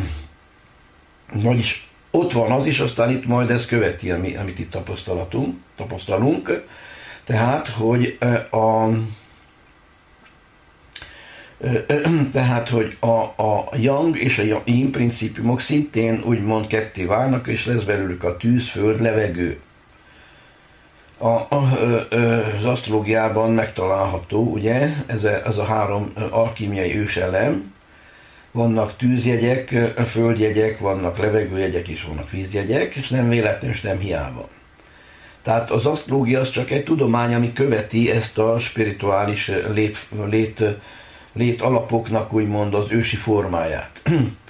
vagyis ott van az is, aztán itt majd ez követi, amit itt tapasztalatunk, tapasztalunk. Tehát, hogy a, tehát, hogy a, a yang és a yin principiumok szintén úgymond ketté válnak, és lesz belőlük a tűz, föld, levegő. A, a, az asztrológiában megtalálható, ugye, ez a, ez a három alkímiai őselem. Vannak tűzjegyek, földjegyek, vannak levegőjegyek és vannak vízjegyek, és nem véletlenül, és nem hiába. Tehát az asztrológia az csak egy tudomány, ami követi ezt a spirituális lét, lét, lét alapoknak úgymond az ősi formáját.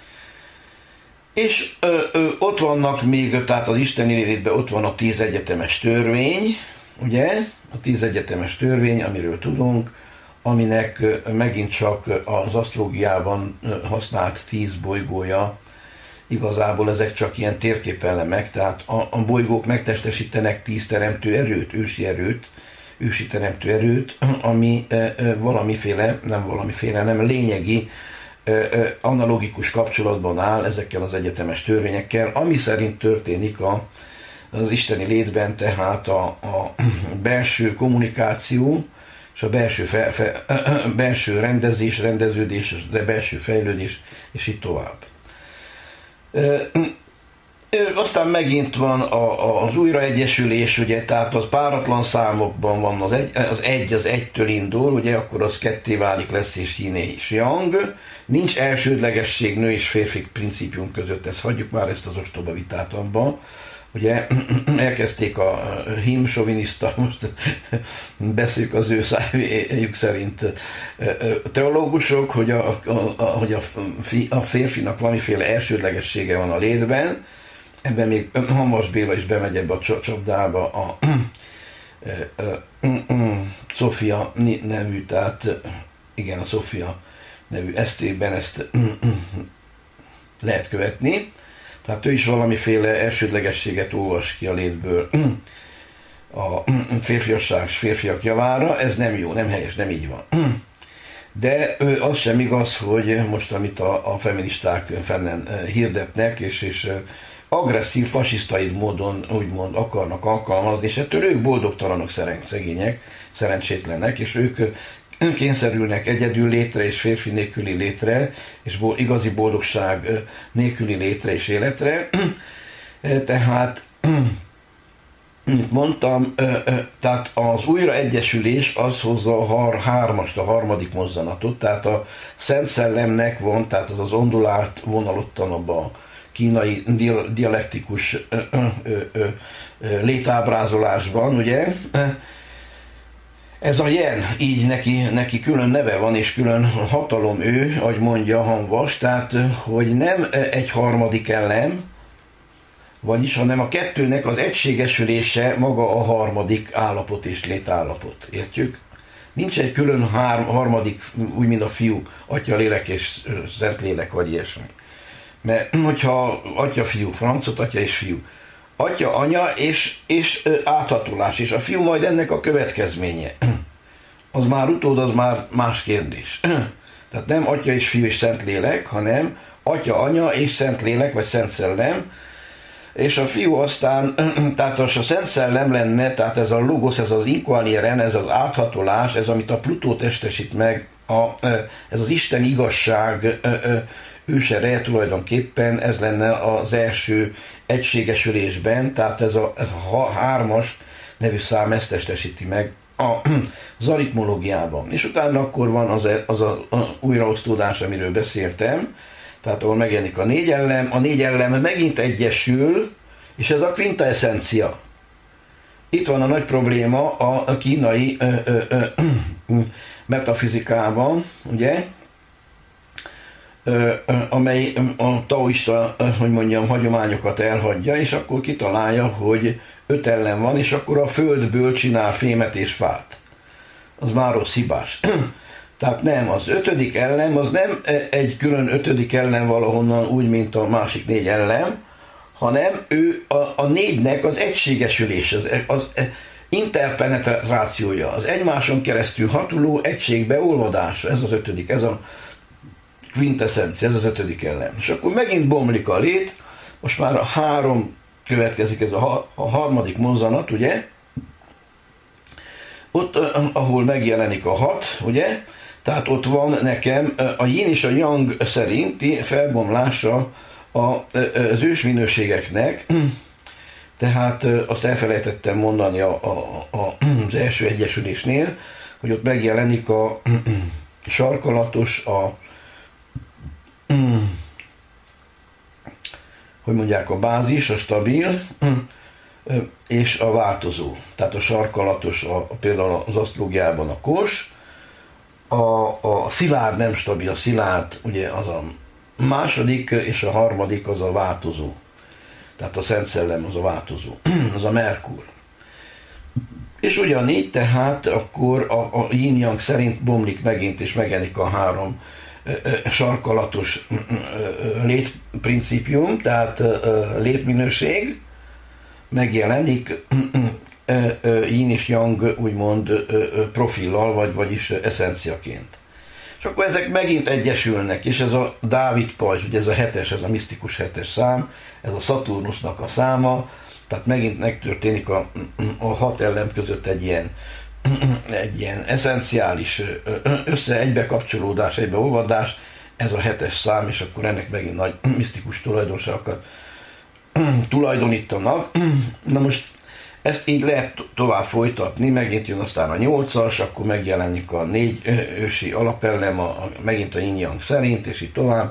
És ö, ö, ott vannak még, tehát az isteni létben ott van a tíz egyetemes törvény, ugye? A tíz egyetemes törvény, amiről tudunk, aminek megint csak az asztrológiában használt tíz bolygója, igazából ezek csak ilyen térképelemek, tehát a, a bolygók megtestesítenek tíz teremtő erőt, ősi erőt, ősi teremtő erőt, ami e, e, valamiféle, nem valamiféle, nem lényegi, e, e, analogikus kapcsolatban áll ezekkel az egyetemes törvényekkel, ami szerint történik a, az isteni létben, tehát a, a belső kommunikáció, és a belső, fe, fe, belső rendezés, rendeződés, de belső fejlődés, és így tovább. Aztán megint van az újraegyesülés, ugye, tehát az páratlan számokban van az egy, az egy az egytől indul, ugye, akkor az ketté válik, lesz és yin és yang. Nincs elsődlegesség nő és férfi principium között, ezt hagyjuk már, ezt az ostoba vitát abban. Ugye elkezdték a himsoviniszta, most beszéljük az ő szájük szerint teológusok, hogy a, a, a, hogy a, fi, a férfinak valamiféle elsődlegessége van a létben. Ebben még Hamvas Béla is bemegy ebbe a csapdába, a, a, a, a Sofia nevű, tehát igen, a Sofia nevű esztében ezt lehet követni. Tehát ő is valamiféle elsődlegességet olvas ki a létből a férfiasság és férfiak javára. Ez nem jó, nem helyes, nem így van. De az sem igaz, hogy most, amit a, a feministák fennen hirdetnek, és, és agresszív, fasisztaid módon úgymond akarnak alkalmazni, és ettől ők boldogtalanok, szegények, szerencsétlenek, és ők kényszerülnek egyedül létre és férfi nélküli létre, és igazi boldogság nélküli létre és életre. Tehát, mint mondtam, tehát az újraegyesülés az hozza a har, hármast, a harmadik mozzanatot, tehát a Szent Szellemnek van, tehát az az ondulált vonalottan abban a kínai dialektikus létábrázolásban, ugye, Ez a jen, így neki, neki külön neve van, és külön hatalom ő, ahogy mondja Hanvas, tehát hogy nem egy harmadik elem, vagyis, hanem a kettőnek az egységesülése maga a harmadik állapot és létállapot. Értjük? Nincs egy külön hár, harmadik, úgy, mint a fiú, atya, lélek és szent lélek, vagy ilyesmi. Mert hogyha atya, fiú, francot, atya és fiú. Atya, anya és, és áthatolás, és a fiú majd ennek a következménye. Az már utód, az már más kérdés. Tehát nem atya és fiú és szent lélek, hanem atya, anya és szent lélek, vagy szent szellem, és a fiú aztán, tehát az a szent szellem lenne, tehát ez a logos, ez az inkoalieren, ez az áthatolás, ez amit a Plutó testesít meg, a, ez az Isten igazság ősereje tulajdonképpen, ez lenne az első egységesülésben, tehát ez a, ez a hármas nevű szám ezt testesíti meg az aritmológiában. És utána akkor van az, az a, a újraosztódás, amiről beszéltem, tehát ahol megjelenik a négy elem, a négy elem megint egyesül, és ez a quintessencia. Itt van a nagy probléma a kínai ö, ö, ö, metafizikában, ugye, ö, ö, amely a taoista, hogy mondjam, hagyományokat elhagyja, és akkor kitalálja, hogy öt elem van, és akkor a földből csinál fémet és fát. Az már rossz, hibás. Tehát nem, az ötödik elem, az nem egy külön ötödik elem valahonnan úgy, mint a másik négy elem, hanem ő a, a négynek az egységesülés, az, az interpenetrációja, az egymáson keresztül hatoló egységbe olvadása, ez az ötödik, ez a quintessencia, ez az ötödik elem. És akkor megint bomlik a lét, most már a három következik, ez a, a harmadik mozzanat, ugye? Ott, ahol megjelenik a hat, ugye? Tehát ott van nekem a yin és a yang szerinti felbomlása az ősminőségeknek, tehát azt elfelejtettem mondani a, a, a, az első egyesülésnél, hogy ott megjelenik a sarkalatos, a hogy mondják, a bázis, a stabil, és a változó. Tehát a sarkalatos, a, például az asztrológiában a kos, a, a szilárd nem stabil, a szilárd ugye az a második, és a harmadik az a változó. Tehát a Szent Szellem az a változó, az a Merkur. És ugyanígy tehát akkor a, a yin-yang szerint bomlik megint, és megjelenik a három sarkalatos létprincipium, tehát létminőség, megjelenik yin és yang úgymond profillal, vagy, vagyis eszenciaként. És akkor ezek megint egyesülnek, és ez a Dávid pajzs, ugye ez a hetes, ez a misztikus hetes szám, ez a Szaturnusznak a száma, tehát megint megtörténik a, a hat elem között egy ilyen, egy ilyen eszenciális össze egybekapcsolódás, egybeolvadás, ez a hetes szám, és akkor ennek megint nagy misztikus tulajdonságokat tulajdonítanak. Na most ezt így lehet tovább folytatni, megint jön aztán a nyolcas, akkor megjelenik a négy ősi alapellem, a, a, megint a yin-yang szerint, és így tovább.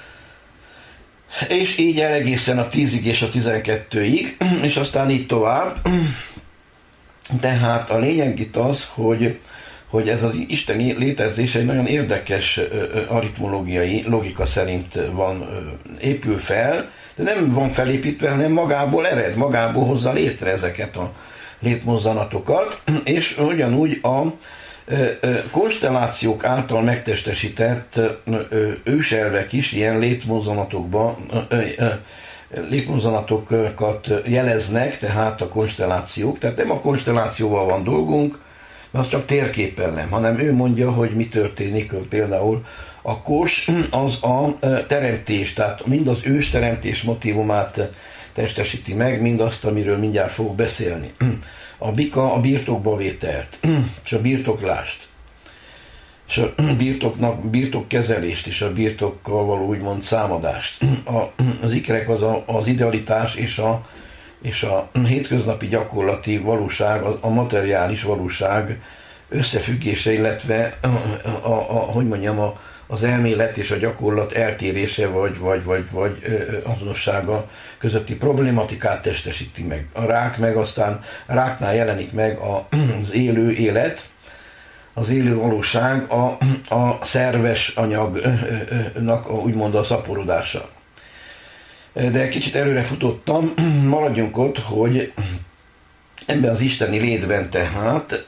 És így el egészen a tízig és a tizenkettőig, és aztán így tovább. Tehát a lényeg itt az, hogy, hogy ez az isteni létezés egy nagyon érdekes aritmológiai logika szerint van, épül fel, de nem van felépítve, hanem magából ered, magából hozza létre ezeket a létmozzanatokat, és ugyanúgy a konstellációk által megtestesített őselvek is ilyen létmozzanatokba, létmozzanatokat jeleznek, tehát a konstellációk, tehát nem a konstellációval van dolgunk, mert az csak térképellem, hanem ő mondja, hogy mi történik például. A kos az a teremtés, tehát mind az ős teremtés motívumát testesíti meg, mindazt, amiről mindjárt fogok beszélni. A bika a birtokba vételt, és a birtoklást, és a birtoknak, birtokkezelést, és a birtokkal való úgymond számadást. A, az ikrek az a, az idealitás és a, és a hétköznapi gyakorlati valóság, a, a materiális valóság összefüggése, illetve a, a, a, hogy mondjam, a, az elmélet és a gyakorlat eltérése vagy, vagy, vagy, vagy azonossága közötti problématikát testesíti meg. A rák meg aztán, a ráknál jelenik meg az élő élet, az élő valóság a, a szerves anyagnak a, úgymond a szaporodása. De kicsit előre futottam, maradjunk ott, hogy ebben az isteni létben tehát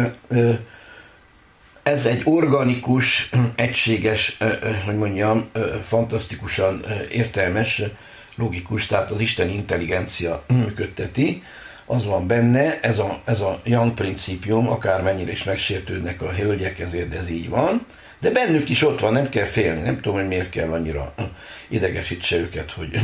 ez egy organikus, egységes, hogy mondjam, fantasztikusan értelmes, logikus, tehát az isteni intelligencia működteti. Az van benne, ez a, ez a Young principium, akármennyire is megsértődnek a hölgyek, ezért ez így van, de bennük is ott van, nem kell félni, nem tudom, hogy miért kell annyira idegesítse őket, hogy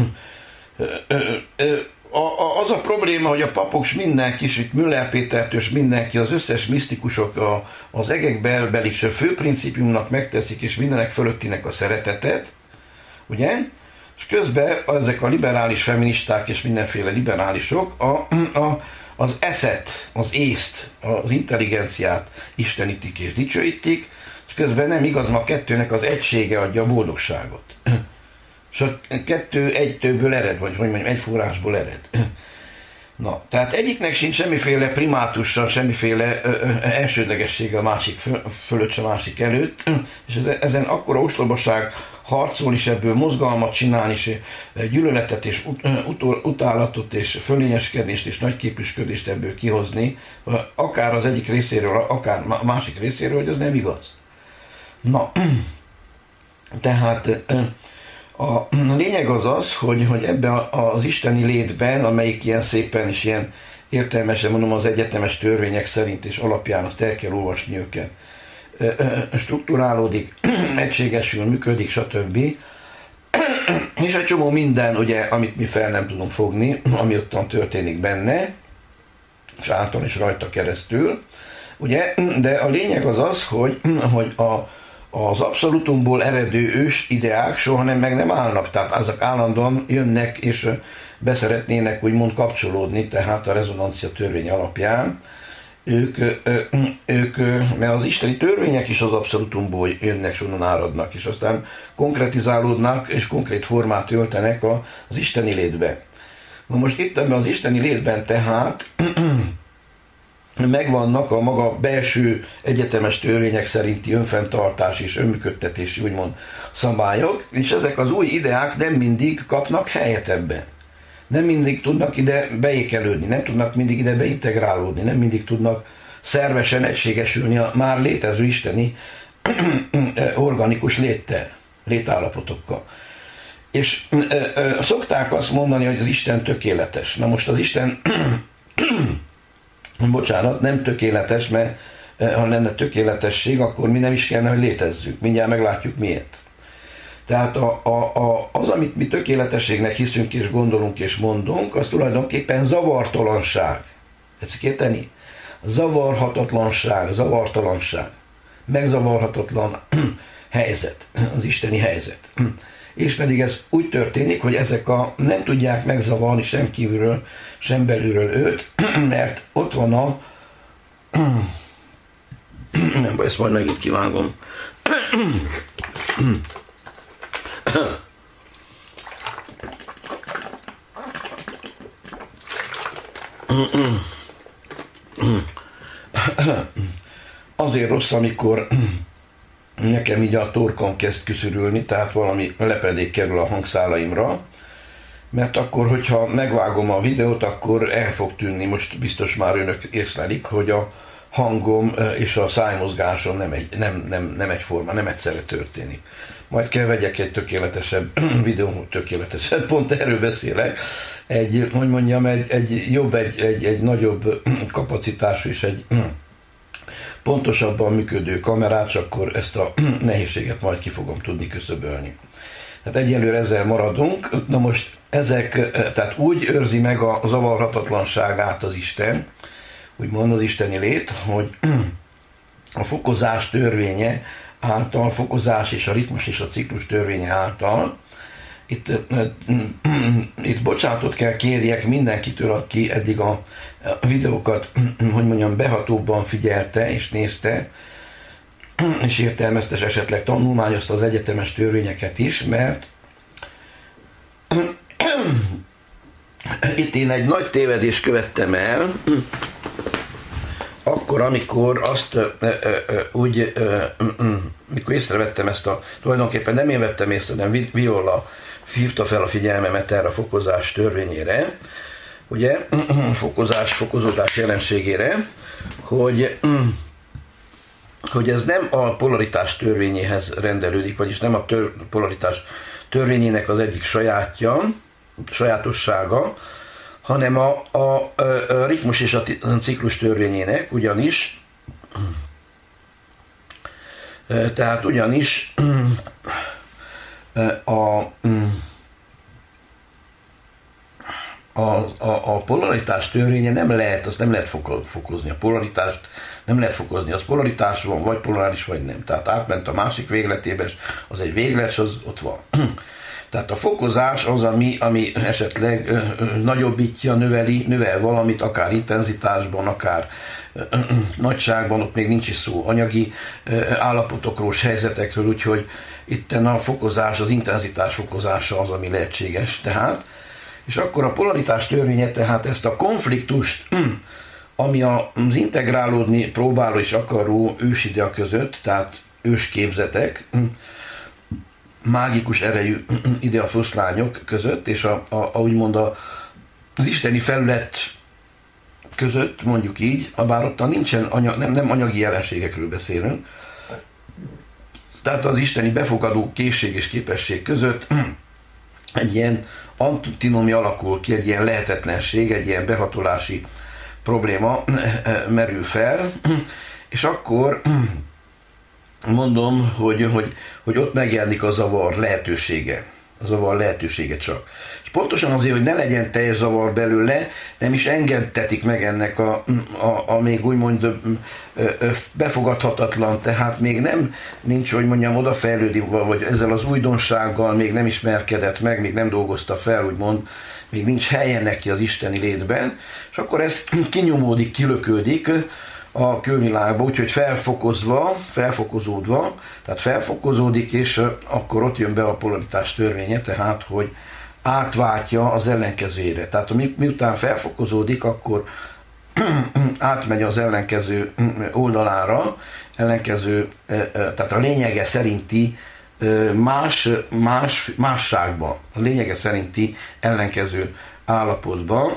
az a probléma, hogy a papok, mindenki, és itt Müller Pétertől, és mindenki, az összes misztikusok a, az egekbeli főprincipiumnak megteszik, és mindenek fölöttinek a szeretetet, ugye? És közben ezek a liberális feministák és mindenféle liberálisok a, a, az eszet, az észt, az intelligenciát istenítik és dicsőítik, és közben nem igaz, ma a kettőnek az egysége adja a boldogságot. És a kettő egytőből ered, vagy hogy mondjam, egy forrásból ered. Na, tehát egyiknek sincs semmiféle primátussal, semmiféle ö, ö, elsődlegessége a másik föl, fölött, a másik előtt, és ezen akkora ostobaság harcol is, ebből mozgalmat csinálni, és gyűlöletet, és ut, utol, utálatot, és fölényeskedést, és nagyképűsködést ebből kihozni, akár az egyik részéről, akár a másik részéről, hogy az nem igaz. Na, tehát a lényeg az az, hogy, hogy ebben az isteni létben, amelyik ilyen szépen és ilyen értelmesen, mondom, az egyetemes törvények szerint és alapján, azt el kell olvasni őket, strukturálódik, egységesül, működik, stb. És egy csomó minden, ugye, amit mi fel nem tudunk fogni, ami ottan történik benne, és által és rajta keresztül, ugye, de a lényeg az az, hogy, hogy a az abszolútumból eredő ős ideák soha nem meg nem állnak, tehát azok állandóan jönnek és beszeretnének úgymond kapcsolódni, tehát a rezonancia törvény alapján. Ők, ők, mert az isteni törvények is az abszolútumból jönnek, és onnan áradnak, és aztán konkretizálódnak, és konkrét formát öltenek az isteni létbe. Na most itt ebben az isteni létben tehát megvannak a maga belső egyetemes törvények szerinti önfenntartás és önműködtetési úgymond szabályok, és ezek az új ideák nem mindig kapnak helyet ebben. Nem mindig tudnak ide beékelődni, nem tudnak mindig ide beintegrálódni, nem mindig tudnak szervesen egységesülni a már létező isteni organikus léttel, létállapotokkal. És szokták azt mondani, hogy az Isten tökéletes. Na most az Isten bocsánat, nem tökéletes, mert ha lenne tökéletesség, akkor mi nem is kellene, hogy létezzünk. Mindjárt meglátjuk miért. Tehát a, a, a, az, amit mi tökéletességnek hiszünk és gondolunk és mondunk, az tulajdonképpen zavartalanság. Ezt érteni? Zavarhatatlanság, zavartalanság. Megzavarhatatlan helyzet, az isteni helyzet. És pedig ez úgy történik, hogy ezek a nem tudják megzavarni sem kívülről, sem belülről őt, mert ott van a... Nem baj, ezt majd megint kivágom. Azért rossz, amikor nekem így a torkom kezd küszörülni, tehát valami lepedék kerül a hangszálaimra, mert akkor, hogyha megvágom a videót, akkor el fog tűnni, most biztos már önök észlelik, hogy a hangom és a szájmozgásom nem, egy, nem, nem, nem egyforma, nem egyszerre történik. Majd kell vegyek egy tökéletesebb videó, tökéletesebb, pont erről beszélek, egy, hogy mondjam, egy, egy jobb, egy, egy, egy nagyobb kapacitású és egy pontosabban működő kamerát, és akkor ezt a nehézséget majd ki fogom tudni küszöbölni. Tehát egyelőre ezzel maradunk. Na most ezek, tehát úgy őrzi meg a zavarhatatlanságát az Isten, úgymond az isteni lét, hogy a fokozás törvénye által, fokozás és a ritmus és a ciklus törvénye által, itt, itt bocsánatot kell kérjek mindenkitől, aki eddig a videókat, hogy mondjam, behatóbban figyelte és nézte, és értelmezte, és esetleg tanulmányozta az egyetemes törvényeket is, mert itt én egy nagy tévedést követtem el, akkor akkor, amikor azt úgy, mikor észrevettem ezt a, tulajdonképpen nem én vettem észre, hanem Viola hívta fel a figyelmemet erre a fokozás törvényére, ugye, fokozás, fokozódás jelenségére, hogy, hogy ez nem a polaritás törvényéhez rendelődik, vagyis nem a tör, polaritás törvényének az egyik sajátja, sajátossága, hanem a, a, a ritmus és a ciklus törvényének, ugyanis, tehát ugyanis a, a, a, a polaritás törvénye nem lehet, azt nem lehet fokozni, a polaritást nem lehet fokozni, az polaritás van, vagy polaris, vagy nem. Tehát átment a másik végletébe, és az egy véglet, és az ott van. Tehát a fokozás az, ami, ami esetleg ö, ö, nagyobbítja, növeli, növel valamit, akár intenzitásban, akár ö, ö, nagyságban, ott még nincs is szó anyagi ö, állapotokról, helyzetekről, úgyhogy itten a fokozás, az intenzitás fokozása az, ami lehetséges. Tehát, és akkor a polaritás törvénye tehát ezt a konfliktust, ami az integrálódni próbáló és akaró ősidea között, tehát ősképzetek, mágikus erejű idea-foszlányok között, és a, a, a, úgymond a, az isteni felület között, mondjuk így, bár ott nincsen anyag, nem, nem anyagi jelenségekről beszélünk, tehát az isteni befogadó készség és képesség között egy ilyen antinomia alakul ki, egy ilyen lehetetlenség, egy ilyen behatolási probléma merül fel, és akkor mondom, hogy, hogy, hogy ott megjelenik a zavar lehetősége. A zavar lehetősége csak. És pontosan azért, hogy ne legyen teljes zavar belőle, nem is engedtetik meg ennek a, a, a még úgymond befogadhatatlan, tehát még nem nincs, hogy mondjam, odafejlődik, vagy ezzel az újdonsággal még nem ismerkedett meg, még nem dolgozta fel, úgymond, még nincs helye neki az isteni létben, és akkor ez kinyomódik, kilöködik a külvilágba, úgyhogy felfokozva, felfokozódva, tehát felfokozódik, és akkor ott jön be a polaritás törvénye, tehát, hogy átváltja az ellenkezőjére. Tehát mi, miután felfokozódik, akkor átmegy az ellenkező oldalára, ellenkező, tehát a lényege szerinti más, más, másságba, a lényege szerinti ellenkező állapotba.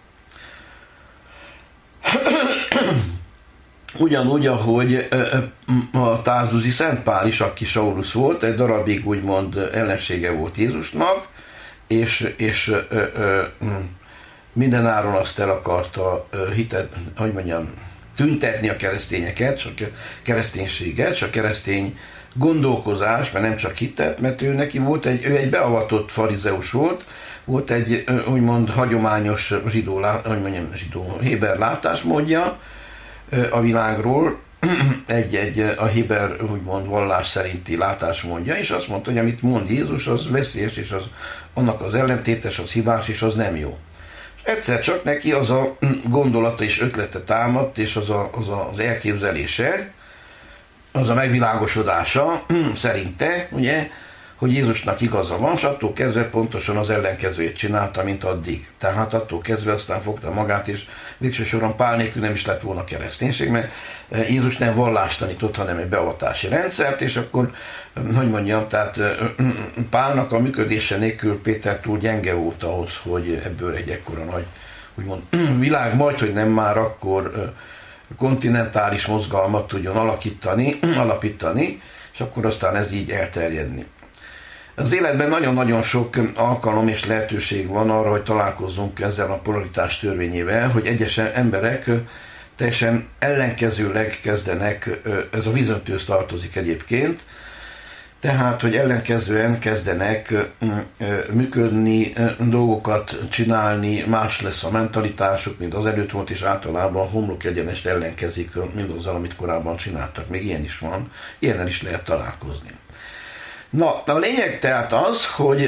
Ugyanúgy, ahogy a Tárzusi Szent Pál is, aki Saulus volt, egy darabig úgymond ellensége volt Jézusnak, és, és ö, ö, mindenáron azt el akarta hitet, hogy mondjam, tüntetni a keresztényeket, a kereszténységet, a keresztény gondolkozás, mert nem csak hitet, mert ő neki volt egy, ő egy beavatott farizeus volt, volt egy úgymond hagyományos zsidó, hogy mondjam, zsidó héber látásmódja a világról, egy-egy a héber úgymond vallás szerinti látásmódja, és azt mondta, hogy amit mond Jézus, az veszélyes, és az, annak az ellentétes, az hibás, és az nem jó. És egyszer csak neki az a gondolata és ötlete támadt, és az a, az, a, az elképzelése, az a megvilágosodása szerinte, ugye, hogy Jézusnak igaza van, és attól kezdve pontosan az ellenkezőjét csinálta, mint addig. Tehát attól kezdve aztán fogta magát, és végső soron Pál nélkül nem is lett volna kereszténység, mert Jézus nem vallást tanított, hanem egy beavatási rendszert, és akkor, hogy mondjam, tehát Pálnak a működése nélkül Péter túl gyenge volt ahhoz, hogy ebből egy ekkora nagy, úgymond világ, majd, hogy nem már akkor kontinentális mozgalmat tudjon alakítani, alapítani, és akkor aztán ez így elterjedni. Az életben nagyon-nagyon sok alkalom és lehetőség van arra, hogy találkozzunk ezzel a polaritás törvényével, hogy egyes emberek teljesen ellenkezőleg kezdenek, ez a viszonthöz tartozik egyébként, tehát, hogy ellenkezően kezdenek működni, dolgokat csinálni, más lesz a mentalitásuk, mint az előtt volt, és általában homlok egyenest ellenkezik mindazzal, amit korábban csináltak. Még ilyen is van, ilyennel is lehet találkozni. Na, a lényeg tehát az, hogy,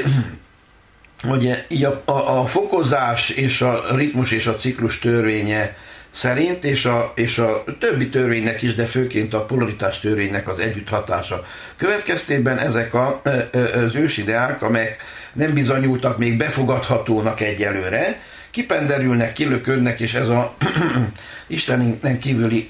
hogy így a, a, a fokozás és a ritmus és a ciklus törvénye szerint, és a, és a többi törvénynek is, de főként a polaritás törvénynek az együtthatása következtében ezek a, az ősideák, amelyek nem bizonyultak még befogadhatónak egyelőre, kipenderülnek, kilöködnek, és ez a Istenen kívüli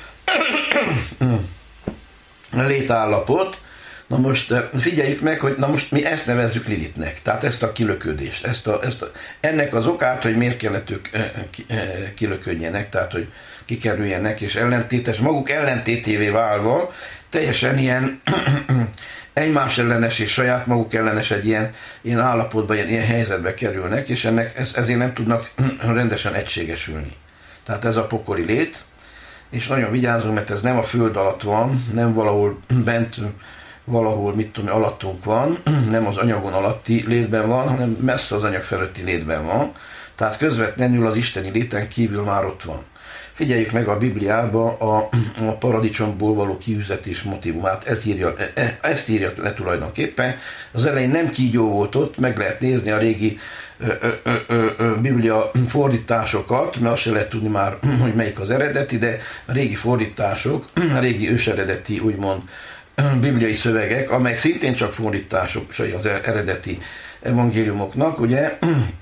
létállapot. Na most figyeljük meg, hogy na most mi ezt nevezzük Lilithnek, tehát ezt a kilöködést, ezt a, ezt a, ennek az okát, hogy miért kellett ők kilöködjenek, tehát hogy kikerüljenek, és ellentétes, maguk ellentétévé válva, teljesen ilyen egymás ellenes és saját maguk ellenes egy ilyen, ilyen állapotba, ilyen, ilyen helyzetbe kerülnek, és ennek, ez, ezért nem tudnak rendesen egységesülni. Tehát ez a pokoli lét, és nagyon vigyázunk, mert ez nem a föld alatt van, nem valahol bent, valahol, mit tudom, alattunk van, nem az anyagon alatti létben van, hanem messze az anyag feletti létben van, tehát közvetlenül az isteni léten kívül már ott van. Figyeljük meg a Bibliába a, a paradicsomból való kiüzetés motivumát, ezt írja, ezt írja le tulajdonképpen. Az elején nem kígyó volt ott, meg lehet nézni a régi ö, ö, ö, ö, Biblia fordításokat, mert azt se lehet tudni már, hogy melyik az eredeti, de a régi fordítások, a régi őseredeti, úgymond bibliai szövegek, amelyek szintén csak fordítások az eredeti evangéliumoknak, ugye,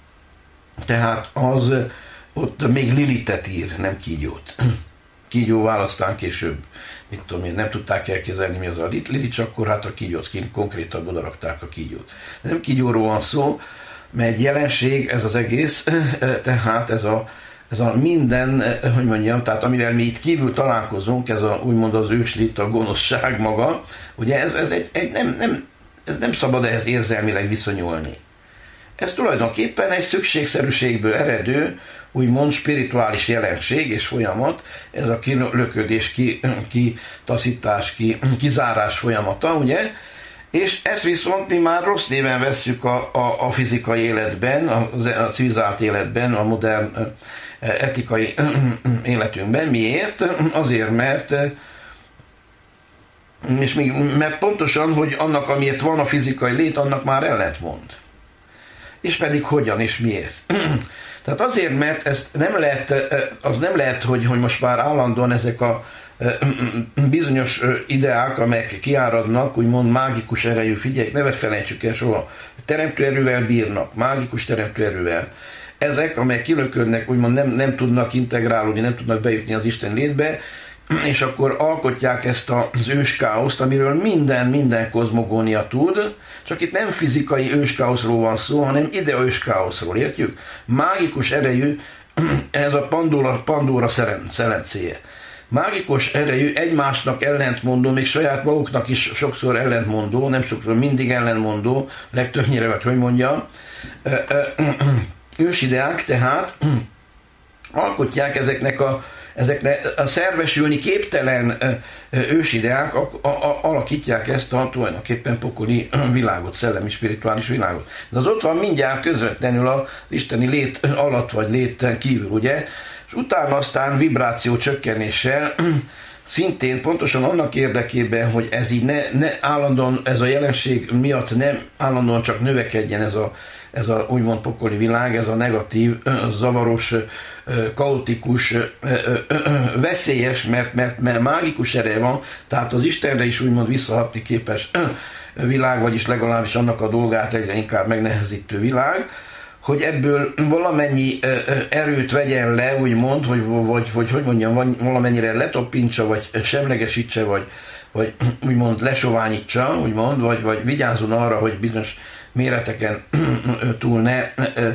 tehát az ott még Lilithet ír, nem kígyót. Kígyóval aztán később, mit tudom én, nem tudták elképzelni, mi az a Lilith, akkor hát a kígyót konkrétan odarakták a kígyót. Nem kígyóról van szó, mert egy jelenség, ez az egész, tehát ez a, ez a minden, hogy mondjam, tehát amivel mi itt kívül találkozunk, ez a, úgymond az őslit, a gonoszság maga, ugye ez, ez egy, egy nem, nem, ez nem szabad ehhez érzelmileg viszonyulni. Ez tulajdonképpen egy szükségszerűségből eredő, úgymond spirituális jelenség és folyamat, ez a kilöködés, kitaszítás, ki, kizárás folyamata, ugye? És ezt viszont mi már rossz néven vesszük a, a, a fizikai életben, a, a civilizált életben, a modern etikai életünkben. Miért? Azért, mert és még, mert pontosan, hogy annak, amiért van a fizikai lét, annak már ellentmond. És pedig hogyan és miért. Tehát azért, mert ezt nem lehet, az nem lehet, hogy, hogy most már állandóan ezek a bizonyos ideák, amelyek kiáradnak, úgymond mágikus erejű, figyelj, ne felejtsük el soha, teremtőerővel bírnak, mágikus teremtőerővel. Ezek, amelyek kilöködnek, úgymond nem, nem tudnak integrálódni, nem tudnak bejutni az Isten létbe, és akkor alkotják ezt az őskáoszt, amiről minden, minden kozmogónia tud, csak itt nem fizikai őskáoszról van szó, hanem ide őskáoszról, értjük? Mágikus erejű, ez a Pandora, Pandora szelencéje. Mágikus erejű, egymásnak ellentmondó, még saját maguknak is sokszor ellentmondó, nem sokszor, mindig ellentmondó, legtöbbnyire, vagy hogy mondja, ősideák tehát alkotják ezeknek a ezeknek a szervesülni képtelen ősideák alakítják ezt a tulajdonképpen pokoli világot, szellemi, spirituális világot. De az ott van mindjárt közvetlenül az isteni lét alatt vagy léten kívül, ugye? És utána aztán vibráció csökkenéssel, szintén pontosan annak érdekében, hogy ez így ne, ne állandóan, ez a jelenség miatt nem állandóan csak növekedjen ez a, ez a úgymond pokoli világ, ez a negatív, zavaros, kaotikus, veszélyes, mert, mert, mert mágikus ereje van, tehát az Istenre is úgymond visszahatni képes világ, vagyis legalábbis annak a dolgát egyre inkább megnehezítő világ, hogy ebből valamennyi erőt vegyen le, úgymond, vagy, vagy, vagy hogy mondjam, valamennyire letoppintsa, vagy semlegesítse, vagy, vagy úgymond lesoványítsa, úgymond, vagy, vagy vigyázzon arra, hogy bizonyos méreteken túl ne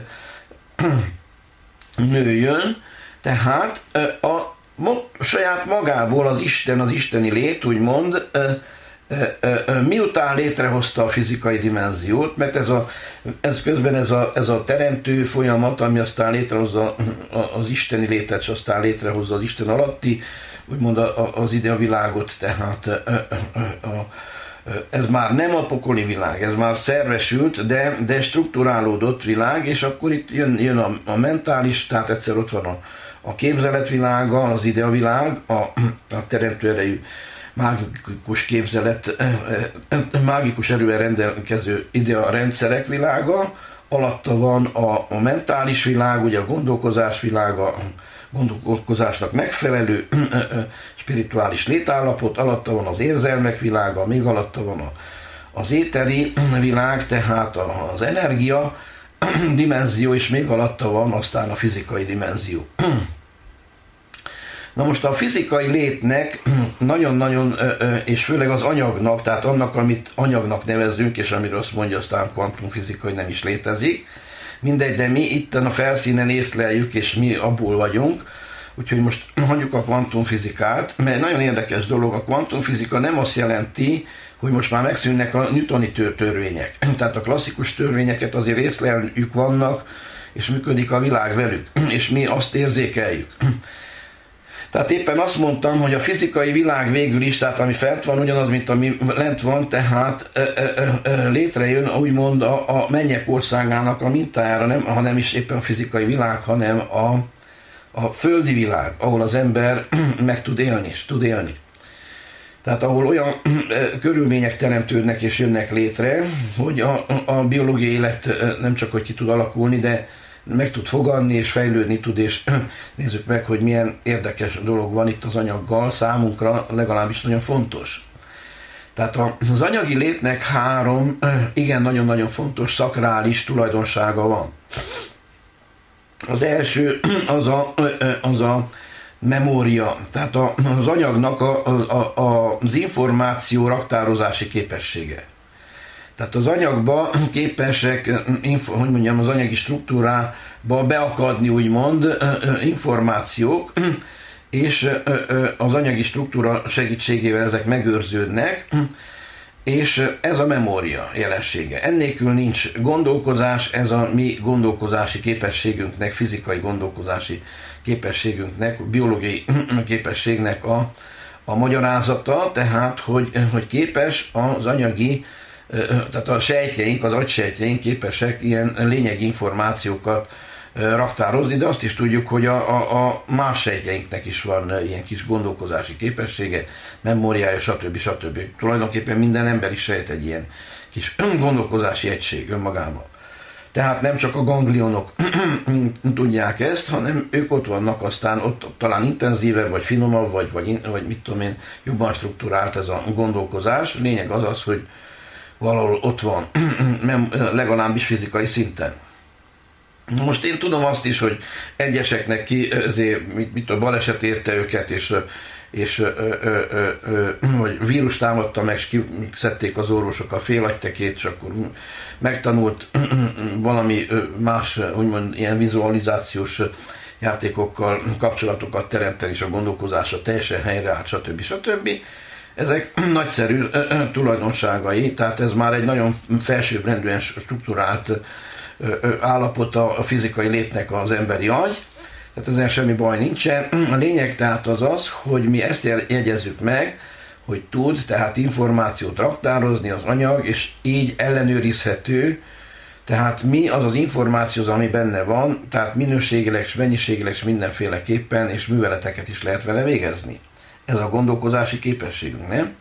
nőjön. Tehát a, a saját magából az Isten, az isteni lét, úgymond, miután létrehozta a fizikai dimenziót, mert ez, a, ez közben ez a, ez a teremtő folyamat, ami aztán létrehozza az isteni létet, és aztán létrehozza az Isten alatti, úgymond az ide a világot, tehát a, a, ez már nem a pokoli világ, ez már szervesült, de, de strukturálódott világ, és akkor itt jön, jön a, a mentális, tehát egyszer ott van a, a képzeletvilága, az ide a világ, a, a teremtő erejű mágikus képzelet, mágikus erővel rendelkező ide a rendszerek világa, alatta van a, a mentális világ, ugye a gondolkozás világa, a gondolkozásnak megfelelő spirituális létállapot, alatta van az érzelmek világa, még alatta van a, az éteri világ, tehát az energia, dimenzió, és még alatta van aztán a fizikai dimenzió. Na most a fizikai létnek nagyon-nagyon, és főleg az anyagnak, tehát annak, amit anyagnak nevezünk, és amiről azt mondja aztán kvantumfizika, hogy nem is létezik, mindegy, de mi itt a felszínen észleljük, és mi abból vagyunk, úgyhogy most hagyjuk a kvantumfizikát, mert nagyon érdekes dolog, a kvantumfizika nem azt jelenti, hogy most már megszűnnek a newtoni törvények. Tehát a klasszikus törvényeket azért észleljük vannak, és működik a világ velük, és mi azt érzékeljük. Tehát éppen azt mondtam, hogy a fizikai világ végül is, tehát ami fent van, ugyanaz, mint ami lent van, tehát ö, ö, ö, létrejön úgymond a, a mennyek országának a mintájára, nem, ha nem is éppen a fizikai világ, hanem a, a földi világ, ahol az ember meg tud élni, és tud élni. Tehát ahol olyan ö, körülmények teremtődnek és jönnek létre, hogy a, a biológiai élet ö, nem csak hogy ki tud alakulni, de meg tud fogadni és fejlődni tud, és nézzük meg, hogy milyen érdekes dolog van itt az anyaggal, számunkra legalábbis nagyon fontos. Tehát az anyagi létnek három igen nagyon-nagyon fontos szakrális tulajdonsága van. Az első az a, az a memória, tehát az anyagnak a, a, a, az információ raktározási képessége. Tehát az anyagba képesek, hogy mondjam, az anyagi struktúrába beakadni úgymond információk, és az anyagi struktúra segítségével ezek megőrződnek, és ez a memória jelensége. Ennélkül nincs gondolkozás, ez a mi gondolkozási képességünknek, fizikai gondolkozási képességünknek, biológiai képességnek a, a magyarázata, tehát hogy, hogy képes az anyagi, tehát a sejtjeink, az agysejtjeink képesek ilyen lényegi információkat raktározni, de azt is tudjuk, hogy a, a, a más sejtjeinknek is van ilyen kis gondolkozási képessége, memóriája, stb. stb. Tulajdonképpen minden emberi sejt egy ilyen kis gondolkozási egység önmagában. Tehát nem csak a ganglionok tudják ezt, hanem ők ott vannak, aztán ott talán intenzívebb, vagy finomabb, vagy, vagy, vagy mit tudom én, jobban struktúrált ez a gondolkozás. Lényeg az az, hogy valahol ott van, legalábbis fizikai szinten. Most én tudom azt is, hogy egyeseknek ki, ezért, mit, mit a baleset érte őket, és, és ö, ö, ö, ö, vagy vírus támadta meg, és kiszedték az orvosok a félagytekét, és akkor megtanult valami más, úgymond ilyen vizualizációs játékokkal kapcsolatokat teremteni, és a gondolkozása teljesen helyreállt, stb. stb. Ezek nagyszerű tulajdonságai, tehát ez már egy nagyon felsőbbrendűen struktúrált állapota a fizikai létnek az emberi agy, tehát ezen semmi baj nincsen. A lényeg tehát az az, hogy mi ezt jegyezzük meg, hogy tud tehát információt raktározni az anyag, és így ellenőrizhető, tehát mi az az információ, ami benne van, tehát minőségileg és mennyiségileg és mindenféleképpen, és műveleteket is lehet vele végezni. Ez a gondolkozási képességünk, nem?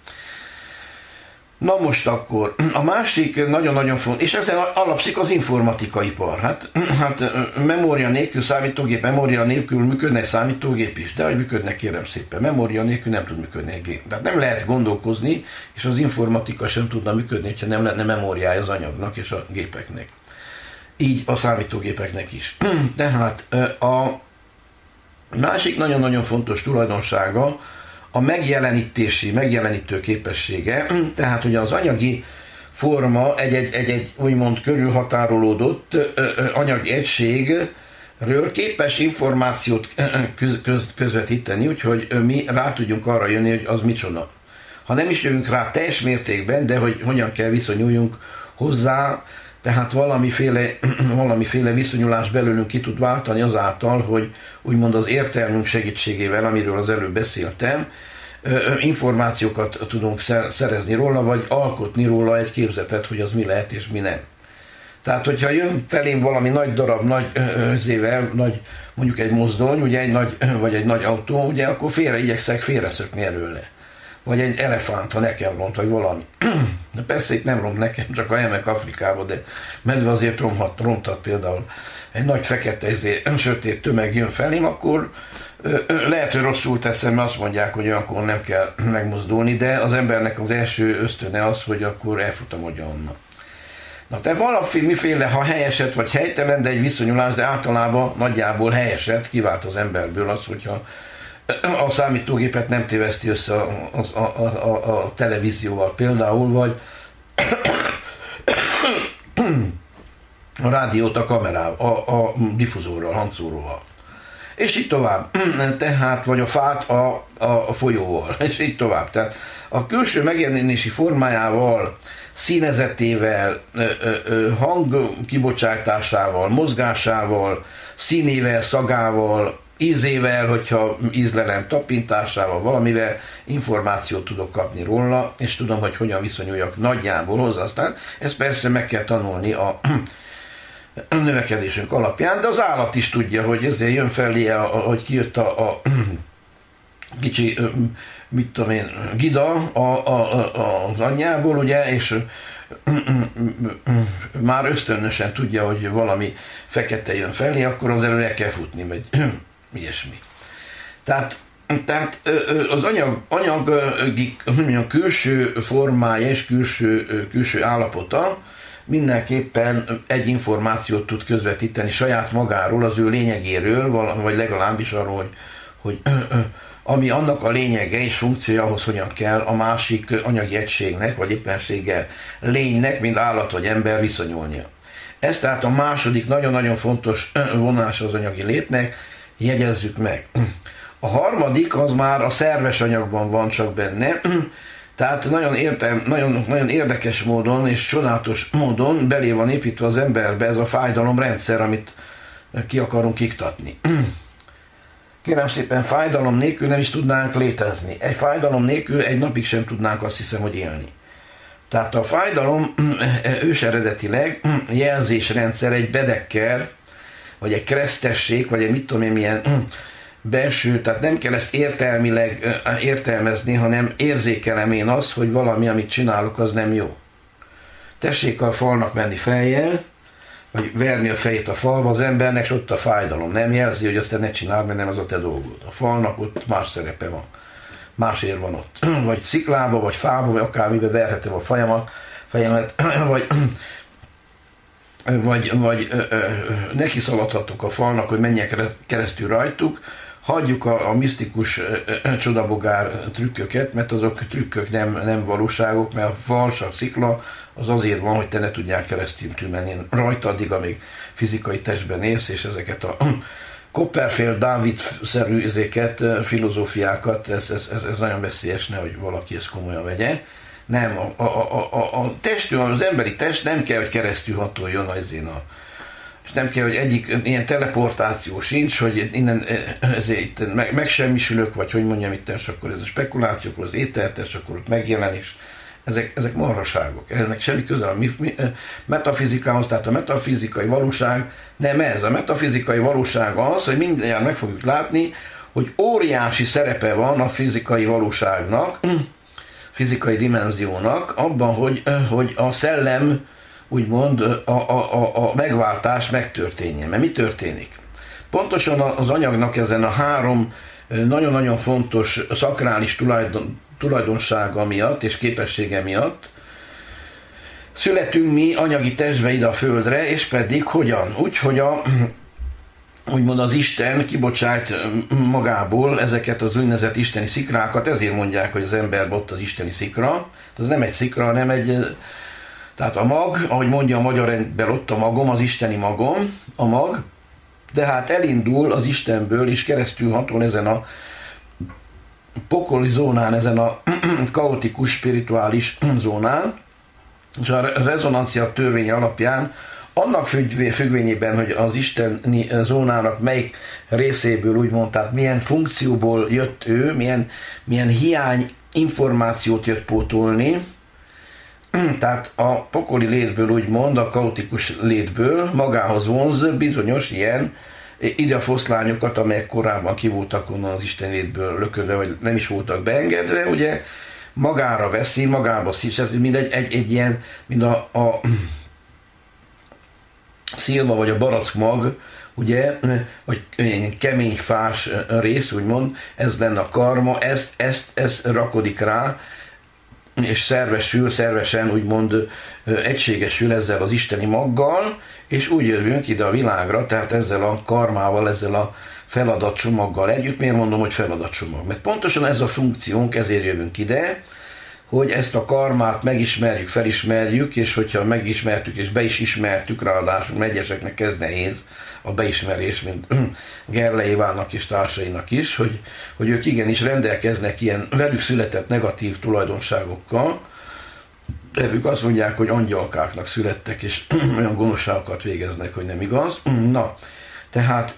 Na most akkor, a másik nagyon-nagyon fontos, és ezen alapszik az informatikai ipar. Hát, hát memória nélkül, számítógép, memória nélkül működne egy számítógép is, de hogy működne, kérem szépen, memória nélkül nem tud működni egy gép. Tehát nem lehet gondolkozni, és az informatika sem tudna működni, ha nem lenne memóriája az anyagnak és a gépeknek. Így a számítógépeknek is. Tehát a másik nagyon-nagyon fontos tulajdonsága a megjelenítési, megjelenítő képessége, tehát ugye az anyagi forma egy-egy, egy-egy úgymond körülhatárolódott anyagi egységről képes információt köz, köz, közvetíteni, úgyhogy mi rá tudjunk arra jönni, hogy az micsoda. Ha nem is jövünk rá teljes mértékben, de hogy hogyan kell viszonyuljunk hozzá, tehát valamiféle, valamiféle viszonyulás belőlünk ki tud váltani azáltal, hogy úgymond az értelmünk segítségével, amiről az előbb beszéltem, információkat tudunk szerezni róla, vagy alkotni róla egy képzetet, hogy az mi lehet és mi nem. Tehát, hogyha jön felém valami nagy darab, nagy zével, nagy, mondjuk egy mozdony, ugye egy nagy, vagy egy nagy autó, ugye akkor félre igyekszek félreszökni előle. Vagy egy elefánt, ha nekem ront, vagy valami. De persze itt nem ront nekem, csak ha elmek Afrikába, de medve azért romhat, ronthat például. Egy nagy fekete, ezért sötét tömeg jön felém, akkor lehet, hogy rosszul teszem, mert azt mondják, hogy olyankor nem kell megmozdulni, de az embernek az első ösztöne az, hogy akkor elfutam onnan. Na te valamiféle, ha helyeset vagy helytelen, de egy viszonyulás, de általában nagyjából helyeset kivált az emberből az, hogyha a számítógépet nem téveszti össze a, a, a, a, a televízióval például, vagy a rádiót a kamerával, a, a difuzorral, hangszóróval. És így tovább. Tehát, vagy a fát a, a, a folyóval, és így tovább. Tehát a külső megjelenési formájával, színezetével, hangkibocsátásával, mozgásával, színével, szagával, ízével, hogyha ízlelem, tapintásával, valamivel információt tudok kapni róla, és tudom, hogy hogyan viszonyuljak nagyjából hozzá. Aztán ezt persze meg kell tanulni a növekedésünk alapján, de az állat is tudja, hogy ezért jön felé, hogy kijött a, a kicsi, mit tudom én, gida a, a, a, az anyjából, ugye, és már ösztönösen tudja, hogy valami fekete jön felé, akkor az elő el kell futni, vagy ilyesmi. Tehát, tehát az anyag, anyagi külső formája és külső, külső állapota mindenképpen egy információt tud közvetíteni saját magáról, az ő lényegéről, vagy legalábbis arról, hogy, hogy ami annak a lényege és funkciója, ahhoz hogyan kell a másik anyagi egységnek, vagy éppenséggel lénynek, mint állat vagy ember viszonyulnia. Ez tehát a második nagyon-nagyon fontos vonása az anyagi létnek, jegyezzük meg. A harmadik az már a szerves anyagban van csak benne, tehát nagyon, értem, nagyon, nagyon érdekes módon és csodálatos módon belé van építve az emberbe ez a fájdalomrendszer, amit ki akarunk iktatni. Kérem szépen, fájdalom nélkül nem is tudnánk létezni. Egy fájdalom nélkül egy napig sem tudnánk, azt hiszem, hogy élni. Tehát a fájdalom őseredetileg jelzésrendszer, egy bedekker, vagy egy keresztesség, vagy egy mit tudom én milyen belső, tehát nem kell ezt értelmileg értelmezni, hanem érzékelem én azt, hogy valami, amit csinálok, az nem jó. Tessék a falnak menni fejjel, vagy verni a fejét a falba az embernek, és ott a fájdalom. Nem jelzi, hogy azt te ne csináld, mert nem az a te dolgod. A falnak ott más szerepe van. Másért van ott. Vagy sziklába, vagy fába, vagy akármibe verhetem a fejemet, fejemet vagy, vagy, vagy ö, ö, neki szaladhatok a falnak, hogy menjek keresztül rajtuk. Hagyjuk a, a misztikus ö, ö, csodabogár trükköket, mert azok trükkök nem, nem valóságok, mert a fal, a szikla, az azért van, hogy te ne tudjál keresztül menni rajta, addig, amíg fizikai testben élsz, és ezeket a Copperfield David-szerű ezeket, filozófiákat, ez, ez, ez, ez nagyon veszélyes, nehogy valaki ezt komolyan vegye. Nem, a, a, a, a testű, az emberi test nem kell, hogy keresztül hatoljon azért a és nem kell, hogy egyik ilyen teleportáció sincs, hogy innen ezért meg, megsemmisülök, vagy hogy mondjam itt, és akkor ez a spekuláció, akkor az ételtes, akkor ott megjelenés. Ezek, ezek marhaságok, ennek semmi köze a metafizikához, tehát a metafizikai valóság nem ez. A metafizikai valóság az, hogy mindjárt meg fogjuk látni, hogy óriási szerepe van a fizikai valóságnak, fizikai dimenziónak abban, hogy, hogy a szellem, úgymond a, a, a, a megváltás megtörténjen. Mert mi történik? Pontosan az anyagnak ezen a három nagyon-nagyon fontos szakrális tulajdon, tulajdonsága miatt és képessége miatt születünk mi anyagi testbe ide a földre, és pedig hogyan? Úgy, hogy a, úgymond az Isten kibocsát magából ezeket az úgynevezett isteni szikrákat, ezért mondják, hogy az emberben ott az isteni szikra. Ez nem egy szikra, hanem egy, tehát a mag, ahogy mondja a magyar rendben, ott a magom, az isteni magom, a mag, de hát elindul az Istenből, és keresztül hatol ezen a pokoli zónán, ezen a kaotikus, spirituális zónán, és a rezonancia törvénye alapján annak függvényében, hogy az isteni zónának melyik részéből úgymond, tehát milyen funkcióból jött ő, milyen, milyen hiány információt jött pótolni, tehát a pokoli létből úgymond, a kaotikus létből magához vonz bizonyos ilyen idefoszlányokat, amelyek korábban ki voltak onnan az Isten létből löködve, vagy nem is voltak beengedve, ugye magára veszi, magába szívsz, mint egy, egy, egy ilyen, mint a, a szilva vagy a barack mag, ugye, vagy egy kemény fás rész, úgymond, ez lenne a karma, ezt, ezt, ezt rakodik rá, és szervesül, szervesen úgymond egységesül ezzel az isteni maggal, és úgy jövünk ide a világra, tehát ezzel a karmával, ezzel a feladatcsomaggal együtt. Miért mondom, hogy feladatcsomag? Mert pontosan ez a funkciónk, ezért jövünk ide, hogy ezt a karmát megismerjük, felismerjük, és hogyha megismertük és be is ismertük, ráadásul egyeseknek ez nehéz a beismerés, mint Gerle Évának és társainak is, hogy, hogy ők igenis rendelkeznek ilyen velük született negatív tulajdonságokkal, ők azt mondják, hogy angyalkáknak születtek, és olyan gonoszságokat végeznek, hogy nem igaz. Na, tehát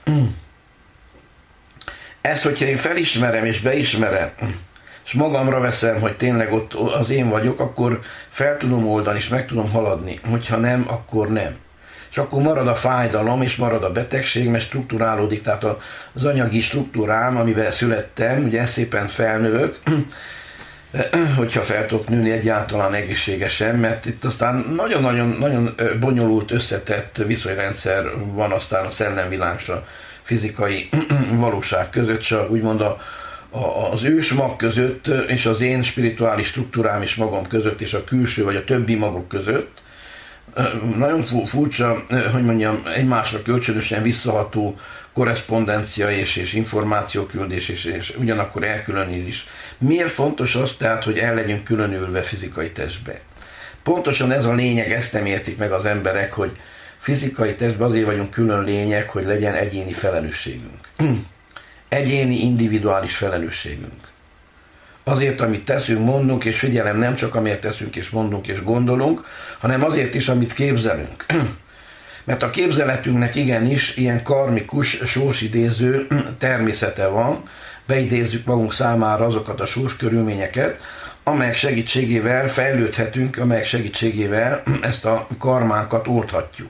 ezt, hogyha én felismerem és beismerem, és magamra veszem, hogy tényleg ott az én vagyok, akkor fel tudom oldani, és meg tudom haladni. Hogyha nem, akkor nem. És akkor marad a fájdalom, és marad a betegség, mert strukturálódik, tehát az anyagi struktúrám, amiben születtem, ugye szépen felnövök, hogyha fel tudok nőni egyáltalán egészségesen, mert itt aztán nagyon-nagyon nagyon bonyolult, összetett viszonyrendszer van aztán a szellemvilág és a fizikai valóság között, csak úgymond a az ősmag között, és az én spirituális struktúrám és magam között, és a külső vagy a többi magok között. Nagyon furcsa, hogy mondjam, egymásra kölcsönösen visszaható korrespondencia és, és információküldés, és, és ugyanakkor elkülönülés. Miért fontos az tehát, hogy el legyünk különülve fizikai testbe? Pontosan ez a lényeg, ezt nem értik meg az emberek, hogy fizikai testben azért vagyunk külön lényeg, hogy legyen egyéni felelősségünk. Egyéni, individuális felelősségünk. Azért, amit teszünk, mondunk, és figyelem, nem csak amiért teszünk, és mondunk, és gondolunk, hanem azért is, amit képzelünk. Mert a képzeletünknek igenis ilyen karmikus, sorsidéző természete van, beidézzük magunk számára azokat a sorskörülményeket, amelyek segítségével fejlődhetünk, amelyek segítségével ezt a karmánkat oldhatjuk.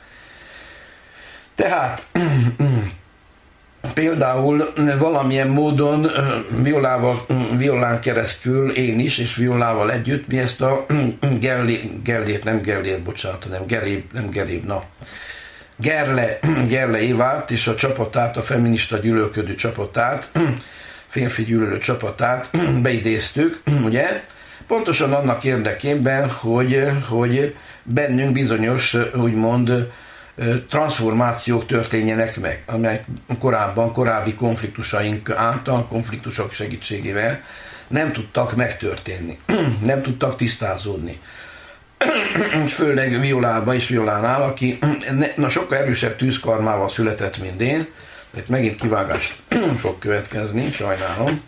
Tehát például valamilyen módon Violával, Violán keresztül én is, és Violával együtt mi ezt a Gellé, Gellét, nem Gellért, bocsánat, hanem Geréb, nem Geréb, na. Gerle, Gerle Évát és a csapatát, a feminista gyűlölködő csapatát, férfi gyűlölő csapatát beidéztük, ugye? Pontosan annak érdekében, hogy, hogy bennünk bizonyos, úgymond, transformációk történjenek meg, amelyek korábban, korábbi konfliktusaink által, konfliktusok segítségével nem tudtak megtörténni, nem tudtak tisztázódni. Főleg Violában és Violánál, aki na, sokkal erősebb tűzkarmával született, mint én, tehát megint kivágás fog következni, sajnálom.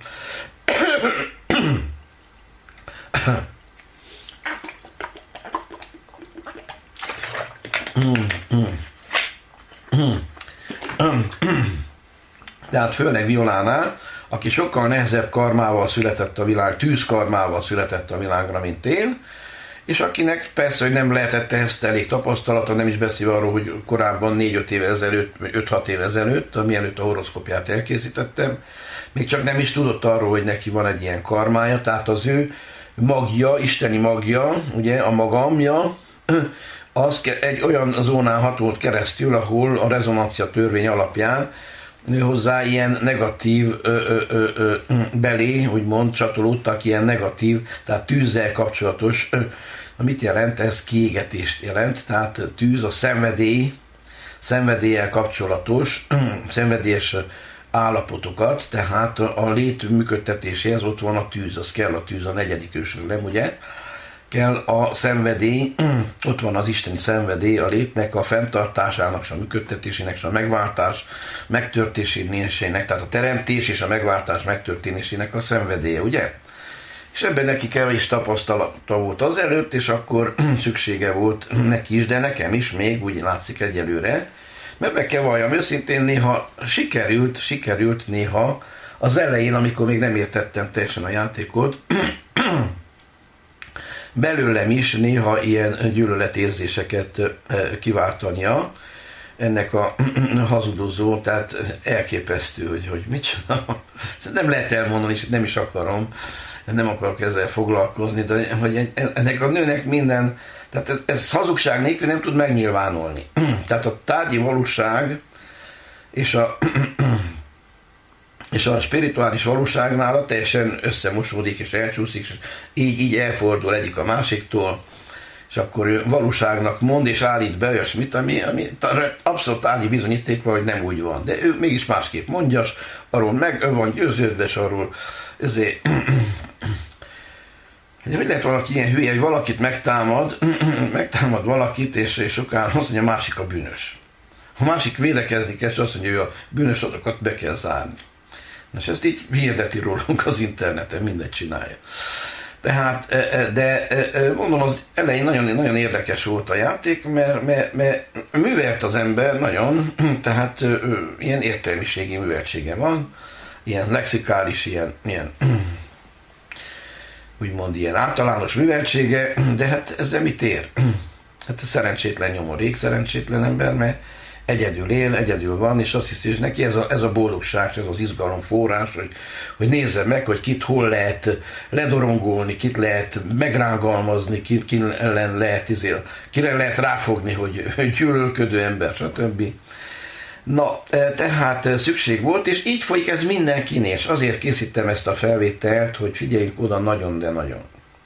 Tehát főleg Violánál, aki sokkal nehezebb karmával született a világ, tűzkarmával született a világra, mint én, és akinek persze, hogy nem lehetett ehhez elég tapasztalata, nem is beszélve arról, hogy korábban négy-öt éve ezelőtt, vagy öt-hat éve ezelőtt, mielőtt a horoszkópját elkészítettem, még csak nem is tudott arról, hogy neki van egy ilyen karmája, tehát az ő magja, isteni magja, ugye a magamja, az egy olyan zónán hatolt keresztül, ahol a rezonancia törvény alapján hozzá ilyen negatív ö, ö, ö, ö, belé, úgymond csatolódtak ilyen negatív, tehát tűzzel kapcsolatos, ö, mit jelent? Ez kiégetést jelent, tehát tűz a szenvedély, szenvedéllyel kapcsolatos, ö, szenvedélyes állapotokat, tehát a lét működtetéséhez ott van a tűz, az kell a tűz, a negyedik ősrőlem, ugye? Kell a szenvedély, ott van az isteni szenvedély a létnek a fenntartásának, a működtetésének, a megváltás megtörténésének, tehát a teremtés és a megváltás megtörténésének a szenvedélye, ugye? És ebben neki kevés tapasztalata volt azelőtt, és akkor szüksége volt neki is, de nekem is még úgy látszik egyelőre, mert meg kell valljam őszintén, néha sikerült, sikerült néha az elején, amikor még nem értettem teljesen a játékot, belőlem is néha ilyen gyűlöletérzéseket kiváltania, ennek a hazudozó, tehát elképesztő, hogy, hogy mit csinál. Nem lehet elmondani, és nem is akarom, nem akarok ezzel foglalkozni, de hogy ennek a nőnek minden, tehát ez, ez hazugság nélkül nem tud megnyilvánulni. Tehát a tárgyi valóság és a, és a spirituális valóságnál teljesen összemosódik és elcsúszik, és így, így elfordul egyik a másiktól, és akkor ő valóságnak mond és állít be olyasmit, ami, ami abszolút állí bizonyíték van, hogy nem úgy van. De ő mégis másképp mondja, arról meg ő van győződve, és arról ezért... Hogy lehet valaki ilyen hülye, hogy valakit megtámad, megtámad valakit, és, és sokan azt mondja, a másik a bűnös. Ha másik védekezni kell, és azt mondja, hogy a bűnös azokat be kell zárni. És ezt így hirdeti rólunk az interneten, mindegy csinálja. Tehát, de mondom, az elején nagyon, nagyon érdekes volt a játék, mert, mert, mert művelt az ember nagyon, tehát ilyen értelmiségi műveltsége van, ilyen lexikális, ilyen, ilyen úgymond ilyen általános műveltsége, de hát ezzel mit ér? Hát szerencsétlen nyomorék, szerencsétlen ember, mert egyedül él, egyedül van, és azt hiszi, hogy neki ez a, ez a boldogság, ez az izgalom forrás, hogy, hogy nézze meg, hogy kit hol lehet ledorongolni, kit lehet megrángalmazni, kit, kit ellen lehet, izél, kire lehet ráfogni, hogy, hogy gyűlölködő ember, stb. Na, tehát szükség volt, és így folyik ez mindenkinél, és azért készítem ezt a felvételt, hogy figyeljünk oda nagyon, de nagyon.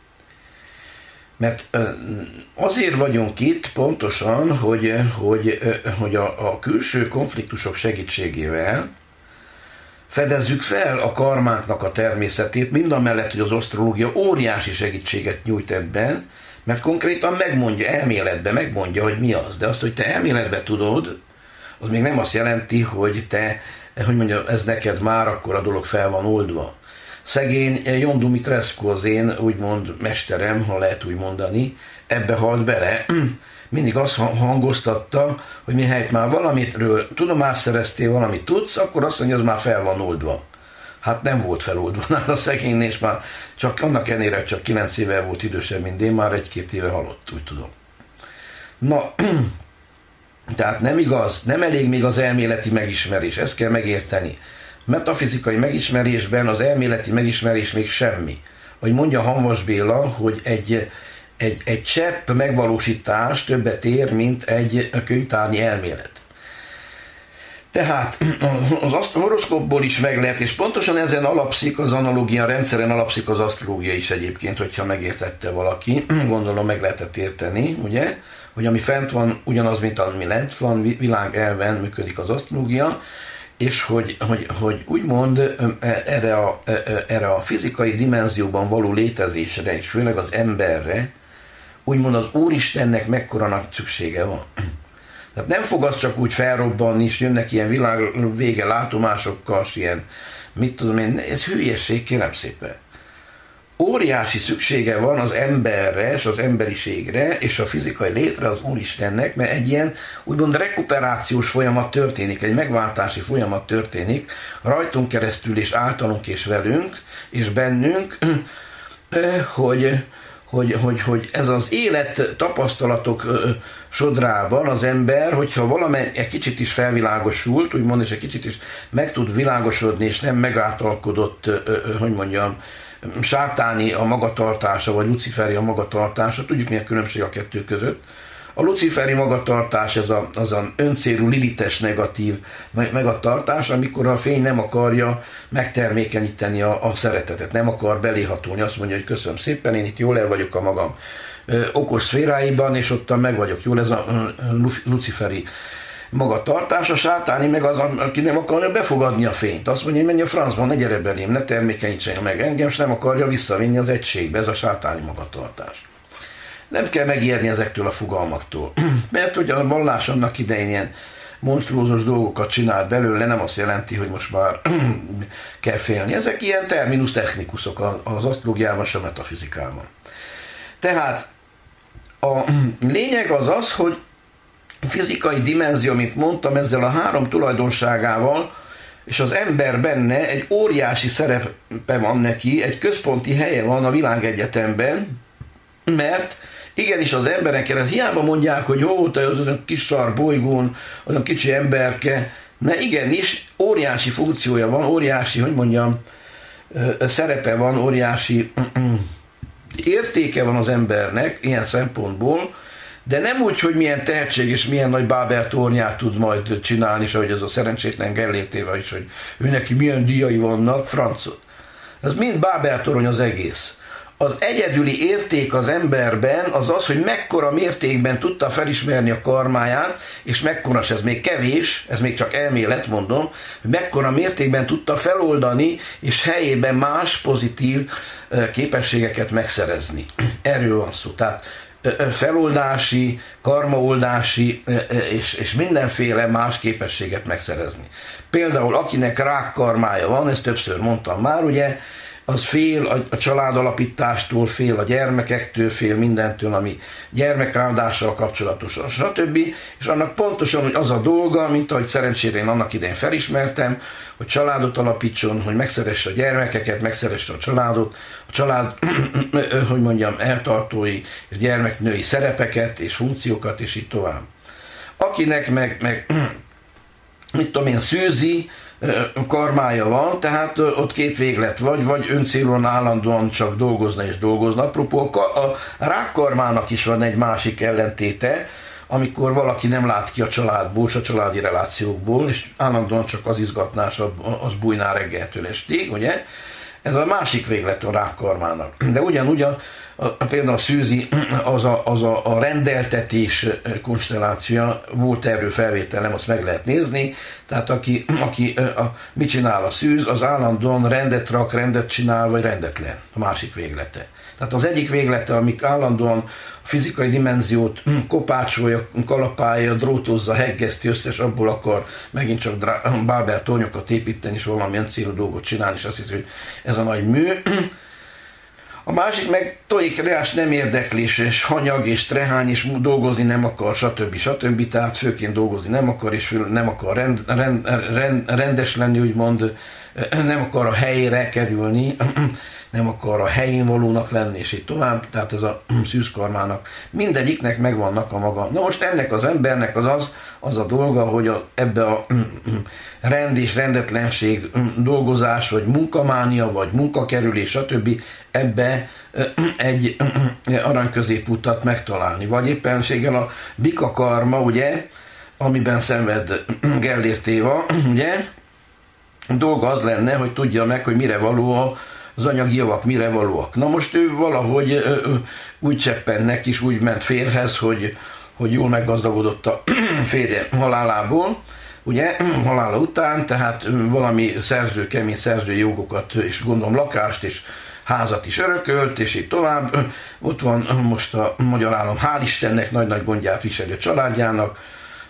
Mert azért vagyunk itt pontosan, hogy, hogy, hogy a, a külső konfliktusok segítségével fedezzük fel a karmánknak a természetét, mindamellett, hogy az asztrológia óriási segítséget nyújt ebben, mert konkrétan megmondja, elméletben megmondja, hogy mi az. De azt, hogy te elméletben tudod, az még nem azt jelenti, hogy te, hogy mondja, ez neked már, akkor a dolog fel van oldva. Szegény Jon Dumitrescu, az én úgymond mesterem, ha lehet úgy mondani, ebbe halt bele. Mindig azt hangoztatta, hogy mihelyt már valamitről tudomást szereztél, valamit tudsz, akkor azt mondja, az már fel van oldva. Hát nem volt feloldva nála a szegénynél, és már csak annak ellenére csak kilenc éve volt idősebb, mint én, már egy-két éve halott, úgy tudom. Na, tehát nem igaz, nem elég még az elméleti megismerés, ezt kell megérteni. Metafizikai megismerésben az elméleti megismerés még semmi. Ahogy mondja Hamvas Béla, hogy egy, egy, egy csepp megvalósítás többet ér, mint egy könyvtárnyi elmélet. Tehát az horoszkópból is meg lehet, és pontosan ezen alapszik, az analógia rendszeren alapszik az asztrológia is egyébként, hogyha megértette valaki, gondolom meg lehetett érteni, ugye, hogy ami fent van, ugyanaz, mint ami lent van, világ elven működik az asztrológia, és hogy, hogy, hogy úgymond erre a, erre a fizikai dimenzióban való létezésre, és főleg az emberre, úgymond az Úristennek mekkora nagy szüksége van. Tehát nem fog az csak úgy felrobbanni, és jönnek ilyen világ vége látomásokkal, és ilyen, mit tudom én, ez hülyeség, kérem szépen. Óriási szüksége van az emberre, és az emberiségre, és a fizikai létre az Úristennek, mert egy ilyen úgymond rekuperációs folyamat történik, egy megváltási folyamat történik, rajtunk keresztül, és általunk, és velünk, és bennünk, hogy, hogy, hogy, hogy ez az élet tapasztalatok sodrában az ember, hogyha valamely egy kicsit is felvilágosult, úgymond, és egy kicsit is meg tud világosodni, és nem megáltalkodott, hogy mondjam, sátáni a magatartása, vagy luciferi a magatartása, tudjuk mi a különbség a kettő között. A luciferi magatartás ez a, az a öncélú lilites negatív magatartás, amikor a fény nem akarja megtermékenyíteni a, a szeretetet, nem akar beléhatolni, azt mondja, hogy köszönöm szépen, én itt jól el vagyok a magam ö, okos szféráiban, és ottan meg vagyok jól, ez a ö, luciferi magatartás, a sátáni meg az, aki nem akarja befogadni a fényt. Azt mondja, hogy menj a francban, ne gyere belém, ne termékenyítsen meg engem, és nem akarja visszavinni az egységbe. Ez a sátáni magatartás. Nem kell megijedni ezektől a fogalmaktól. Mert hogy a vallás annak idején ilyen monstrózos dolgokat csinált belőle, nem azt jelenti, hogy most már kell félni. Ezek ilyen terminus technikusok az asztrológiában, sem metafizikában. Tehát a lényeg az az, hogy fizikai dimenzió, amit mondtam, ezzel a három tulajdonságával, és az ember benne egy óriási szerepe van neki, egy központi helye van a világegyetemben, mert igenis az emberekkel, ez hiába mondják, hogy ó, te az a kis szar bolygón, az a kicsi emberke, mert igenis óriási funkciója van, óriási, hogy mondjam, szerepe van, óriási értéke van az embernek ilyen szempontból, De nem úgy, hogy milyen tehetség és milyen nagy Bábel tornyát tud majd csinálni, és ahogy az a szerencsétlen Gellétével is, hogy ő neki milyen díjai vannak, francot. Ez mind Bábel torony az egész. Az egyedüli érték az emberben az az, hogy mekkora mértékben tudta felismerni a karmáján, és mekkora, ez még kevés, ez még csak elmélet, mondom, hogy mekkora mértékben tudta feloldani, és helyében más pozitív képességeket megszerezni. Erről van szó. Tehát feloldási, karmaoldási és, és mindenféle más képességet megszerezni. Például akinek rákkarmája van, ezt többször mondtam már, ugye, az fél a, a családalapítástól, fél a gyermekektől, fél mindentől, ami gyermekáldással kapcsolatos, stb. És annak pontosan, hogy az a dolga, mint ahogy szerencsére én annak idején felismertem, hogy családot alapítson, hogy megszeresse a gyermekeket, megszeresse a családot, a család, hogy mondjam, eltartói és gyermeknői szerepeket és funkciókat, és így tovább. Akinek meg, meg mit tudom én, szűzi karmája van, tehát ott két véglet vagy, vagy öncélon állandóan csak dolgozna és dolgozna. Apropó, a rákkarmának is van egy másik ellentéte, amikor valaki nem lát ki a családból, a családi relációkból, és állandóan csak az izgatnás, az bújná reggeltől estig, ugye? Ez a másik véglet a rákkarmának. De ugyanúgy a, a, a, például a szűzi, az a, az a, a rendeltetés konstellációja, volt erről felvételem, azt meg lehet nézni, tehát aki, aki a, mit csinál a szűz, az állandóan rendet rak, rendet csinál, vagy rendetlen, a másik véglete. Tehát az egyik véglete, amik állandóan a fizikai dimenziót kopácsolja, kalapálja, drótozza, heggeszti összes, abból akar megint csak Bábel tornyokat építeni, és valamilyen célú dolgot csinálni, és azt hiszi, hogy ez a nagy mű. A másik meg tojékreás nem érdeklés, és hanyag, és trehány, és dolgozni nem akar, stb. stb. Tehát főként dolgozni nem akar, és nem akar rend, rend, rend, rendes lenni, úgymond, nem akar a helyre kerülni, nem akar a helyén valónak lenni, és így tovább, tehát ez a szűzkarmának mindegyiknek megvannak a maga. Na most ennek az embernek az az, az a dolga, hogy a, ebbe a rend és rendetlenség dolgozás, vagy munkamánia, vagy munkakerülés, stb. Ebbe egy aranyközéputat megtalálni. Vagy éppenséggel a bika karma, ugye, amiben szenved Gellért Éva, ugye, dolga az lenne, hogy tudja meg, hogy mire való a az anyagi javak, mire valóak. Na most ő valahogy ö, ö, úgy cseppennek is, úgy ment férhez, hogy, hogy jól meggazdagodott a férje halálából, ugye, halála után, tehát valami szerző, kemény szerzői jogokat, és gondolom lakást, és házat is örökölt, és így tovább. Ott van most a magyar állam, hál' Istennek, nagy-nagy gondját viseli a családjának,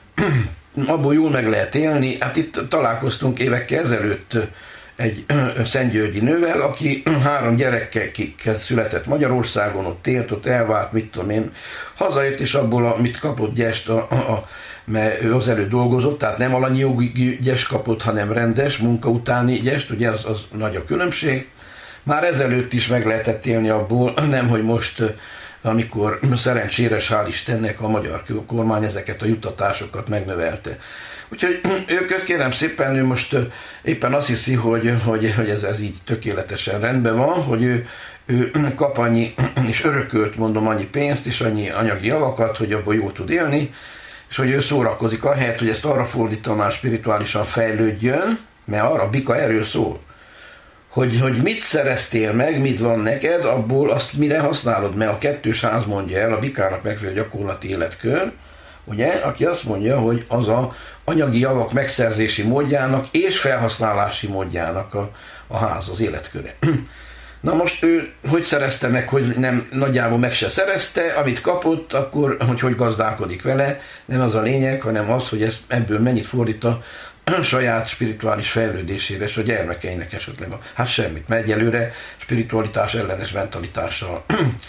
abból jól meg lehet élni. Hát itt találkoztunk évekkel ezelőtt egy szentgyörgyi nővel, aki három gyerekkel született Magyarországon, ott élt, ott elvált, mit tudom én, hazajött, és abból, amit kapott gyest, a, a, a, mert ő azelőtt dolgozott, tehát nem alanyi jogi gyest kapott, hanem rendes, munka utáni gyest, ugye az, az nagy a különbség. Már ezelőtt is meg lehetett élni abból, nem, hogy most, amikor szerencsére, hál' Istennek a magyar kormány ezeket a juttatásokat megnövelte. Úgyhogy őket kérem szépen, ő most éppen azt hiszi, hogy, hogy, hogy ez, ez így tökéletesen rendben van, hogy ő, ő kap annyi, és örökölt, mondom, annyi pénzt, és annyi anyagi javakat, hogy abból jól tud élni, és hogy ő szórakozik ahelyett, hogy ezt arra fordítom, már spirituálisan fejlődjön, mert arra bika erről szól, hogy, hogy mit szereztél meg, mit van neked, abból azt mire használod, mert a kettős ház mondja el, a bikának megfelelő gyakorlati életkör, ugye, aki azt mondja, hogy az a anyagi javak megszerzési módjának és felhasználási módjának a, a ház, az életköre. Na most ő hogy szerezte meg, hogy nem, nagyjából meg se szerezte, amit kapott, akkor hogy hogy gazdálkodik vele, nem az a lényeg, hanem az, hogy ez, ebből mennyit fordít a saját spirituális fejlődésére, és a gyermekeinek esetleg. Hát semmit, mert egyelőre spiritualitás ellenes mentalitással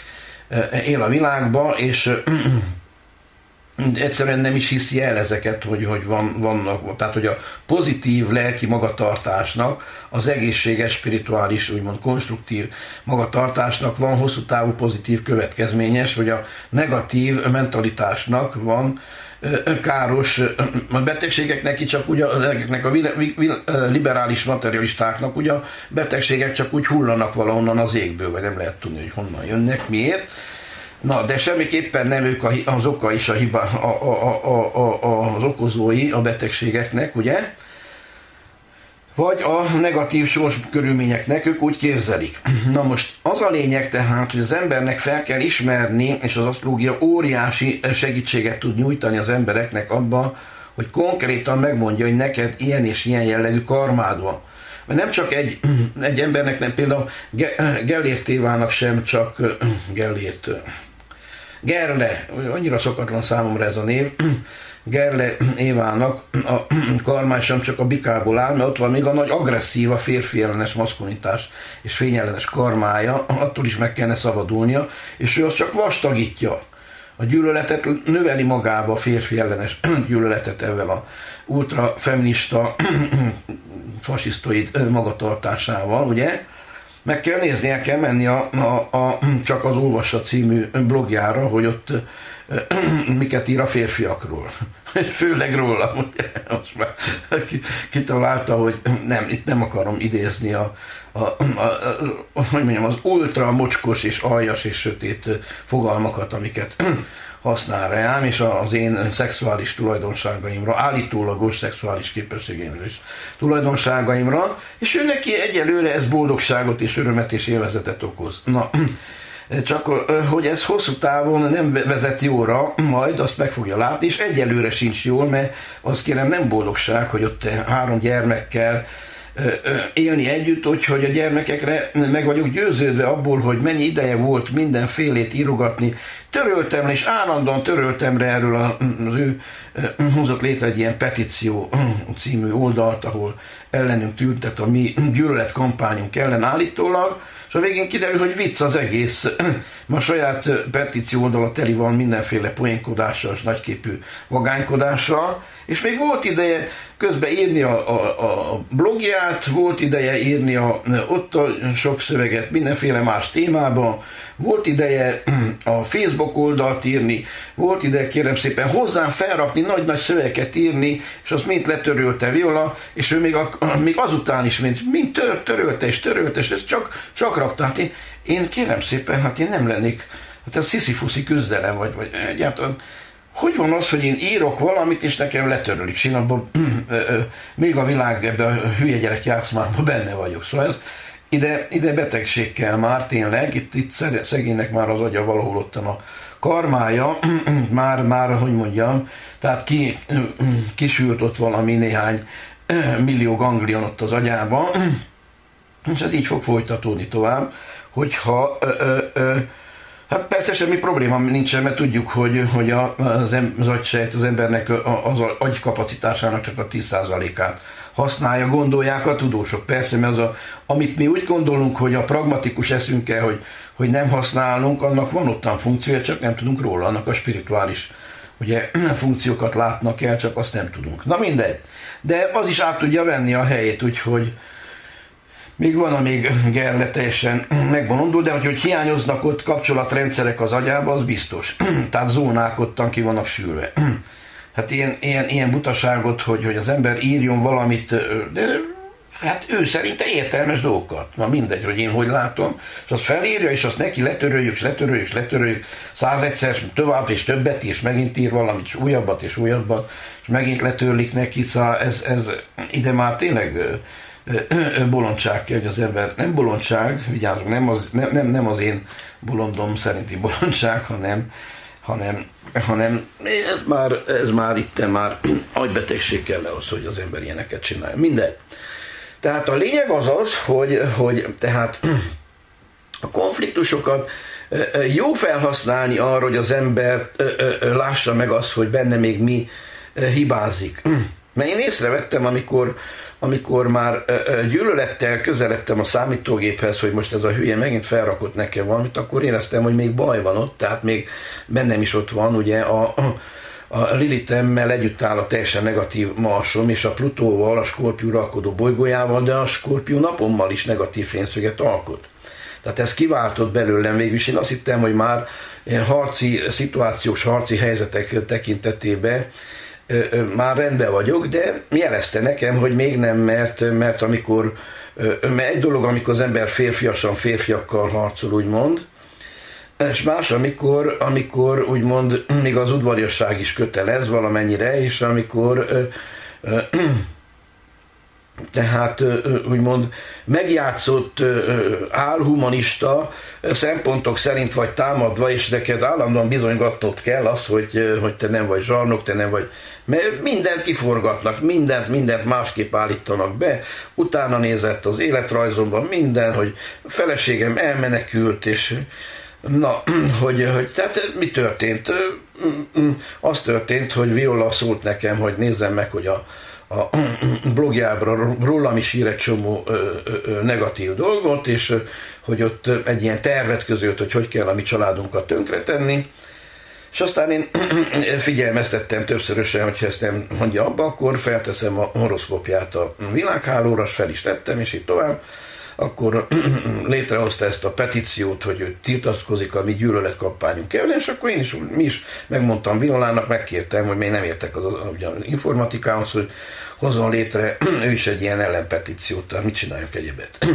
él a világba, és egyszerűen nem is hiszi el ezeket, hogy, hogy van, vannak, tehát hogy a pozitív lelki magatartásnak, az egészséges, spirituális, úgymond konstruktív magatartásnak van hosszú távú pozitív következményes, hogy a negatív mentalitásnak van káros, a betegségeknek csak ugye, ezeknek a liberális materialistáknak ugye a betegségek csak úgy hullanak valahonnan az égből, vagy nem lehet tudni, hogy honnan jönnek, miért. Na, de semmiképpen nem ők az oka is a hiba, a, a, a, a, az okozói a betegségeknek, ugye? Vagy a negatív sors körülményeknek, ők úgy képzelik. Na most az a lényeg tehát, hogy az embernek fel kell ismerni, és az asztrológia óriási segítséget tud nyújtani az embereknek abban, hogy konkrétan megmondja, hogy neked ilyen és ilyen jellegű karmád van. Mert nem csak egy, egy embernek, nem például Gellért Évának sem csak Gellért, Gerle, annyira szokatlan számomra ez a név, Gerle Évának a karmája sem csak a bikából áll, mert ott van még a nagy agresszív, a férfi ellenes maszkulinitás és fényellenes karmája, attól is meg kellene szabadulnia, és ő azt csak vastagítja. A gyűlöletet növeli magába, a férfi ellenes gyűlöletet ezzel a ultrafeminista fasisztoid magatartásával, ugye? Meg kell nézni, el kell menni a, a, a Csak az Olvassa című blogjára, hogy ott miket ír a férfiakról. Főleg róla, most már kitalálta, hogy nem, itt nem akarom idézni a, a, a, a, hogy mondjam, az ultra mocskos és aljas és sötét fogalmakat, amiket használ rám, és az én szexuális tulajdonságaimra, állítólagos szexuális képességeimre és tulajdonságaimra, és ő neki egyelőre ez boldogságot és örömet és élvezetet okoz. Na, csak hogy ez hosszú távon nem vezet jóra, majd azt meg fogja látni, és egyelőre sincs jól, mert azt kérem, nem boldogság, hogy ott három gyermekkel élni együtt, úgyhogy a gyermekekre meg vagyok győződve abból, hogy mennyi ideje volt mindenfélét írogatni. Töröltem, és állandóan töröltem rá erről az ő hozott létre egy ilyen petíció című oldalt, ahol ellenünk tüntet a mi gyűlöletkampányunk ellen állítólag, és a végén kiderül, hogy vicc az egész. Ma a saját petíció oldala teli van mindenféle poénkodással és nagyképű vagánykodással, és még volt ideje közben írni a, a, a blogját, volt ideje írni a, ott a sok szöveget mindenféle más témában, volt ideje a Facebook oldalt írni, volt ideje kérem szépen hozzám felrakni, nagy-nagy szövegeket írni, és azt mind letörölte Viola, és ő még, a, még azután is mind, mind tör, törölte és törölte, és ezt csak, csak rakta. Hát én, én kérem szépen, hát én nem lennék, hát ez sziszifuszi küzdelem, vagy, vagy egyáltalán. Hogy van az, hogy én írok valamit, és nekem letörölik, és én abban még a világ ebben a hülye gyerek játszmában benne vagyok. Szóval ez ide, ide betegség kell már tényleg, itt, itt szegénynek már az agya valahol ottan a karmája, már, már, hogy mondjam, tehát ki, kisült ott valami néhány millió ganglion ott az agyában, és ez így fog folytatódni tovább, hogyha ö, ö, ö, hát persze semmi probléma nincsen, mert tudjuk, hogy, hogy az, az agysejt az embernek az agykapacitásának csak a tíz százalékát használja, gondolják a tudósok. Persze, mert az a, amit mi úgy gondolunk, hogy a pragmatikus eszünkkel, hogy, hogy nem használunk, annak van ottan funkciója, csak nem tudunk róla, annak a spirituális ugye, funkciókat látnak el, csak azt nem tudunk. Na mindegy. De az is át tudja venni a helyét, úgyhogy még van, amíg Gerle teljesen megbolondul, de hogy, hogy hiányoznak ott kapcsolatrendszerek az agyába, az biztos. Tehát zónák ottan ki vannak sülve. Hát ilyen, ilyen, ilyen butaságot, hogy, hogy az ember írjon valamit, de hát ő szerinte értelmes dolgokat. Na mindegy, hogy én hogy látom, és azt felírja, és azt neki letöröljük, és letöröljük, és letöröljük százegyszer, tovább és többet, és megint ír valamit, és újabbat, és újabbat, és megint letörlik neki, szóval ez, ez ide már tényleg bolondság kell, hogy az ember, nem bolondság, vigyázzunk, nem az, nem, nem, nem az én bolondom szerinti bolondság, hanem, hanem, hanem ez már, ez már itt már agybetegség kell ahhoz, hogy az ember ilyeneket csinálja. Minden. Tehát a lényeg az az, hogy, hogy tehát a konfliktusokat jó felhasználni arra, hogy az ember lássa meg azt, hogy benne még mi hibázik. Mert én észrevettem, amikor amikor már gyűlölettel közeledtem a számítógéphez, hogy most ez a hülye megint felrakott nekem valamit, akkor éreztem, hogy még baj van ott, tehát még bennem is ott van, ugye a, a Lilithemmel együtt áll a teljesen negatív Marsom, és a Plutóval, a Skorpió uralkodó bolygójával, de a Skorpió napommal is negatív fényszöget alkot. Tehát ez kiváltott belőlem végül is. Én azt hittem, hogy már harci, szituációs harci helyzetek tekintetében már rendben vagyok, de jelezte nekem, hogy még nem, mert, mert amikor, mert egy dolog, amikor az ember férfiasan férfiakkal harcol, úgymond, És más, amikor, amikor úgymond még az udvariasság is kötelez valamennyire, és amikor ö, ö, tehát úgymond megjátszott álhumanista szempontok szerint vagy támadva, és neked állandóan bizonygatnod kell az, hogy, hogy te nem vagy zsarnok, te nem vagy... Mert mindent kiforgatnak, mindent, mindent másképp állítanak be, utána nézett az életrajzomban minden, hogy a feleségem elmenekült, és na, hogy, hogy tehát mi történt? Az történt, hogy Viola szólt nekem, hogy nézzem meg, hogy a a blogjában rólam is ír egy csomó ö, ö, negatív dolgot, és hogy ott egy ilyen tervet közölt, hogy hogy kell a mi családunkat tönkretenni. És aztán én figyelmeztettem többszörösen, hogyha ezt nem mondja abba, akkor felteszem a horoszkópját a világhálóra, és fel is tettem, és így tovább. Akkor létrehozta ezt a petíciót, hogy ő tiltakozik a mi gyűlöletkampányunk ellen, és akkor én is, mi is megmondtam Violának, megkértem, hogy még nem értek az, az, az informatikához, hogy hozzon létre ő is egy ilyen ellenpetíciót, tehát mit csináljunk egyebet.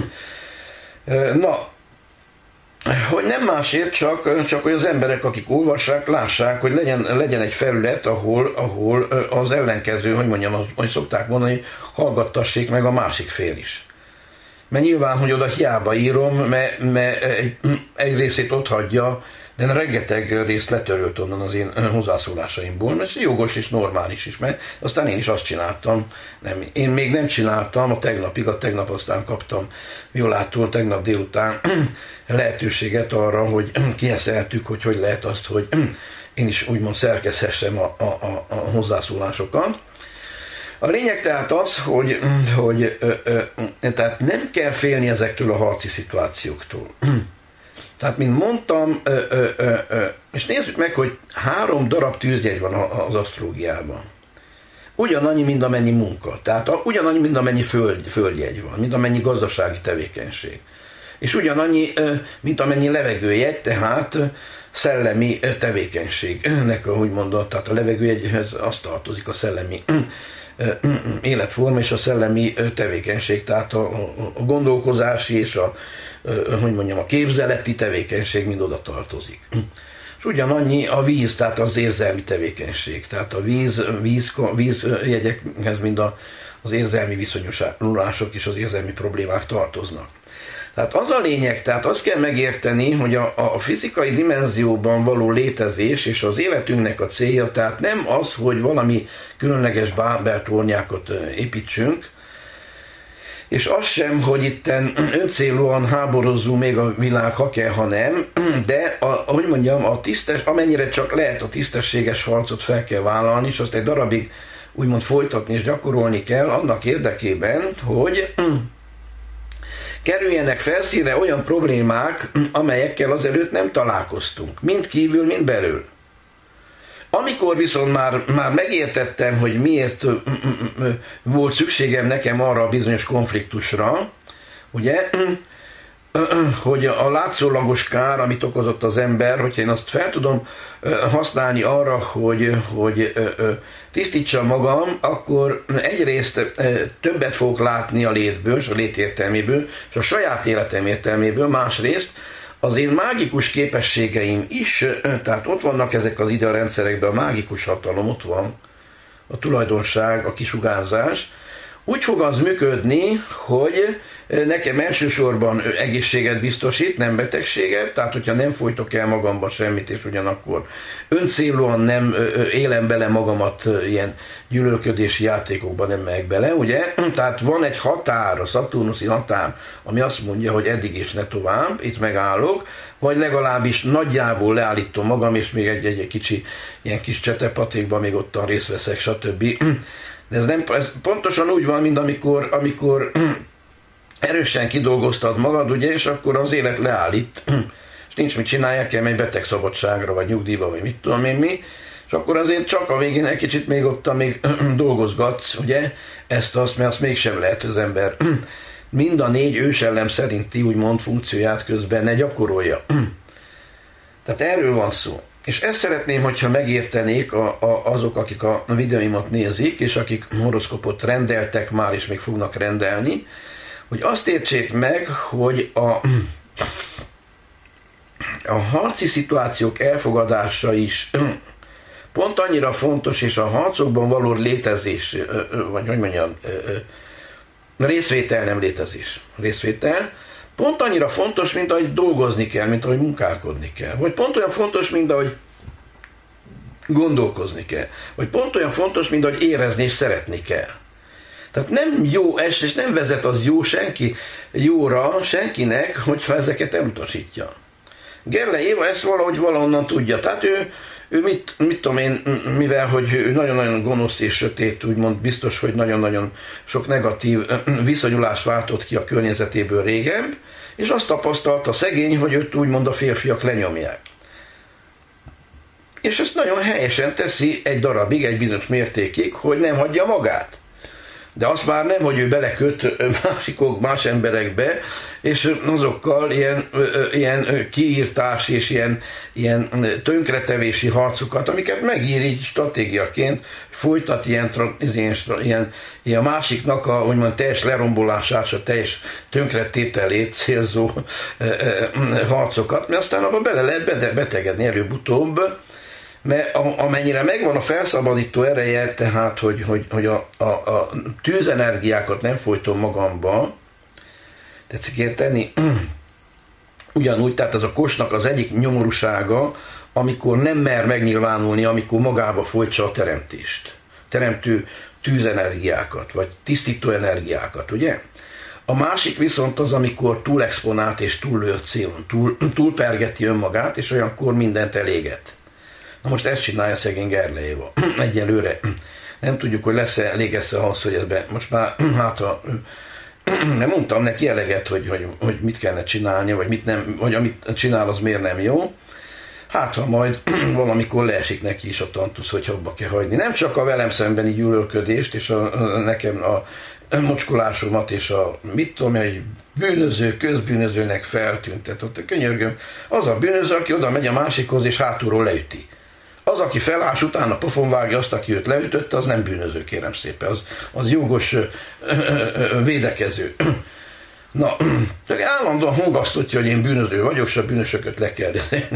Na, hogy nem másért, csak, csak hogy az emberek, akik olvassák, lássák, hogy legyen, legyen egy felület, ahol, ahol az ellenkező, hogy mondjam, hogy szokták mondani, hallgattassék meg a másik fél is. Mert nyilván, hogy oda hiába írom, mert, mert egy, egy részét ott hagyja, de rengeteg részt letörölt onnan az én hozzászólásaimból, mert jogos és normális is, mert aztán én is azt csináltam, nem, én még nem csináltam a tegnapig, a tegnap aztán kaptam Violától tegnap délután lehetőséget arra, hogy kieszeltük, hogy hogy lehet azt, hogy én is úgymond szerkezhessem a, a, a, a hozzászólásokat. A lényeg tehát az, hogy, hogy ö, ö, tehát nem kell félni ezektől a harci szituációktól. Tehát, mint mondtam, ö, ö, ö, ö, és nézzük meg, hogy három darab tűzjegy van az asztrológiában. Ugyanannyi, mint amennyi munka. Tehát ugyanannyi, mint amennyi föld, földjegy van, mint amennyi gazdasági tevékenység. És ugyanannyi, mint amennyi levegőjegy, tehát szellemi tevékenységnek, ahogy mondom, tehát a levegőjegyhez az tartozik a szellemi életforma és a szellemi tevékenység, tehát a, a gondolkozási és a, hogy mondjam, a képzeleti tevékenység mind oda tartozik. És ugyanannyi a víz, tehát az érzelmi tevékenység, tehát a víz, víz, vízjegyekhez mind a, az érzelmi viszonyulások és az érzelmi problémák tartoznak. Tehát az a lényeg, tehát azt kell megérteni, hogy a, a fizikai dimenzióban való létezés és az életünknek a célja, tehát nem az, hogy valami különleges Bábel-tornyákat építsünk, és az sem, hogy itten öncélúan háborozzunk még a világ, ha kell, ha nem, de a, ahogy mondjam, a tisztes, amennyire csak lehet a tisztességes harcot fel kell vállalni, és azt egy darabig úgymond folytatni és gyakorolni kell annak érdekében, hogy kerüljenek felszínre olyan problémák, amelyekkel azelőtt nem találkoztunk, mind kívül, mind belül. Amikor viszont már, már megértettem, hogy miért volt szükségem nekem arra a bizonyos konfliktusra, ugye, hogy a látszólagos kár, amit okozott az ember, hogyha én azt fel tudom használni arra, hogy, hogy tisztítsam magam, akkor egyrészt többet fogok látni a létből, és a lét értelméből, és a saját életem értelméből, másrészt az én mágikus képességeim is, tehát ott vannak ezek az idearendszerekben, a mágikus hatalom ott van, a tulajdonság, a kisugárzás, úgy fog az működni, hogy nekem elsősorban egészséget biztosít, nem betegséget, tehát hogyha nem folytok el magamba semmit, és ugyanakkor öncélúan nem élem bele magamat ilyen gyűlölködési játékokban, nem megyek bele, ugye? Tehát van egy határ, a szaturnuszi határ, ami azt mondja, hogy eddig és ne tovább, itt megállok, vagy legalábbis nagyjából leállítom magam, és még egy, egy, egy kicsi, ilyen kis csetepatékban még ottan részt veszek, stb. De ez, nem, ez pontosan úgy van, mint amikor, amikor erősen kidolgoztad magad, ugye, és akkor az élet leállít, és nincs mit csinálják, kell egy betegszabadságra, vagy nyugdíjba, vagy mit tudom én mi, és akkor azért csak a végén egy kicsit még ott még dolgozgatsz, ugye, ezt-azt, mert azt mégsem lehet az ember mind a négy ősellem szerinti úgymond funkcióját közben ne gyakorolja. Tehát erről van szó. És ezt szeretném, hogyha megértenék a, a, azok, akik a videóimat nézik, és akik horoszkópot rendeltek már, és még fognak rendelni, hogy azt értsék meg, hogy a, a harci szituációk elfogadása is pont annyira fontos, és a harcokban való létezés, vagy hogy mondjam, részvétel, nem létezés, részvétel, pont annyira fontos, mint ahogy dolgozni kell, mint ahogy munkálkodni kell. Vagy pont olyan fontos, mint ahogy gondolkozni kell. Vagy pont olyan fontos, mint ahogy érezni és szeretni kell. Tehát nem jó es, és nem vezet az jó senki jóra, senkinek, hogyha ezeket elutasítja. Gerle Éva ezt valahogy valahonnan tudja. Tehát ő, ő mit, mit tudom én, mivel hogy ő nagyon-nagyon gonosz és sötét, úgymond biztos, hogy nagyon-nagyon sok negatív viszonyulást váltott ki a környezetéből régebb, és azt tapasztalta szegény, hogy őt úgymond a férfiak lenyomják. És ezt nagyon helyesen teszi egy darabig, egy bizonyos mértékig, hogy nem hagyja magát. De azt már nem, hogy ő beleköt másikok, más emberekbe, és azokkal ilyen, ilyen kiírtás és ilyen, ilyen tönkretevési harcokat, amiket megír így stratégiaként, folytat ilyen, ilyen, ilyen, ilyen másiknak a úgymond teljes lerombolását, a teljes tönkretételét célzó harcokat, mert aztán abban bele lehet betegedni előbb-utóbb, mert amennyire megvan a felszabadító ereje, tehát, hogy, hogy, hogy a, a, a tűzenergiákat nem folytom magamba, tetszik érteni? Ugyanúgy, tehát ez a kosnak az egyik nyomorúsága, amikor nem mer megnyilvánulni, amikor magába folytsa a teremtést. Teremtő tűzenergiákat, vagy tisztító energiákat, ugye? A másik viszont az, amikor túl exponált és túl lőtt célon, túl, túl pergeti önmagát, és olyankor mindent eléget. Na most ezt csinálja szegény Gerle Éva. Egyelőre nem tudjuk, hogy lesz-e, elég lesz ahhoz, hogy ebben most már, hát a, nem mondtam neki eleget, hogy, hogy, hogy mit kellene csinálni, vagy, mit nem, vagy amit csinál, az miért nem jó. Hát, ha majd valamikor leesik neki is a tantusz, hogy abba kell hagyni. Nem csak a velem szembeni gyűlölködést, és a, a, nekem a mocskolásomat, és a mit tudom, egy bűnöző, közbűnözőnek feltüntet. Ott könyörgöm, az a bűnöző, aki oda megy a másikhoz, és hátulról leüti. Az, aki felás, utána pofonvágja azt, aki őt leütötte, az nem bűnöző, kérem szépen, az, az jogos ö, ö, ö, védekező. Na, állandóan hongasztotja, hogy én bűnöző vagyok, és a bűnösöket le kell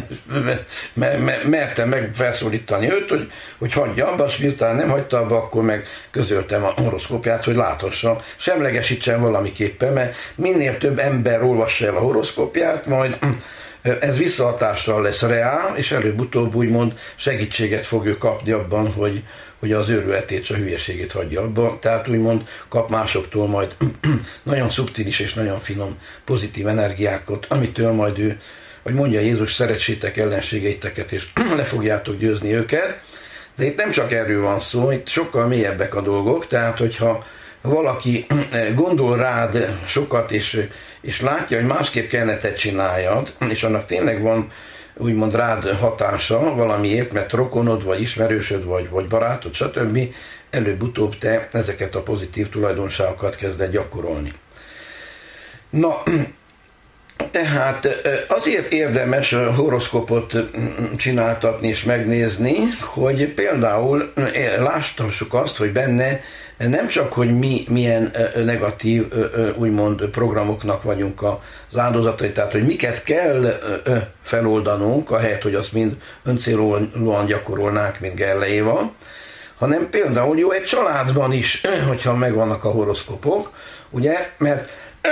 mertem meg felszólítani őt, hogy, hogy hagyja abba, és miután nem hagyta abba, akkor meg közöltem a horoszkópját, hogy láthassa, semlegesítsen valamiképpen, mert minél több ember olvassa el a horoszkópját, majd ez visszahatással lesz reál, és előbb-utóbb úgymond segítséget fog ő kapni abban, hogy, hogy az őrületét és a hülyeségét hagyja abban. Tehát úgymond kap másoktól majd nagyon szubtilis és nagyon finom pozitív energiákat, amitől majd ő, hogy mondja Jézus, szeressétek ellenségeiteket, és le fogjátok győzni őket. De itt nem csak erről van szó, itt sokkal mélyebbek a dolgok, tehát hogyha valaki gondol rád sokat, és, és látja, hogy másképp kellene te csináljad, és annak tényleg van úgymond rád hatása valamiért, mert rokonod, vagy ismerősöd, vagy, vagy barátod, stb. Előbb-utóbb te ezeket a pozitív tulajdonságokat kezded gyakorolni. Na, tehát azért érdemes horoszkópot csináltatni és megnézni, hogy például lássuk azt, hogy benne nem csak, hogy mi milyen negatív, úgymond programoknak vagyunk az áldozatai, tehát hogy miket kell feloldanunk, ahelyett, hogy azt mind öncélúan gyakorolnánk, mint Gerle Éva, hanem például jó egy családban is, hogyha megvannak a horoszkópok, ugye, mert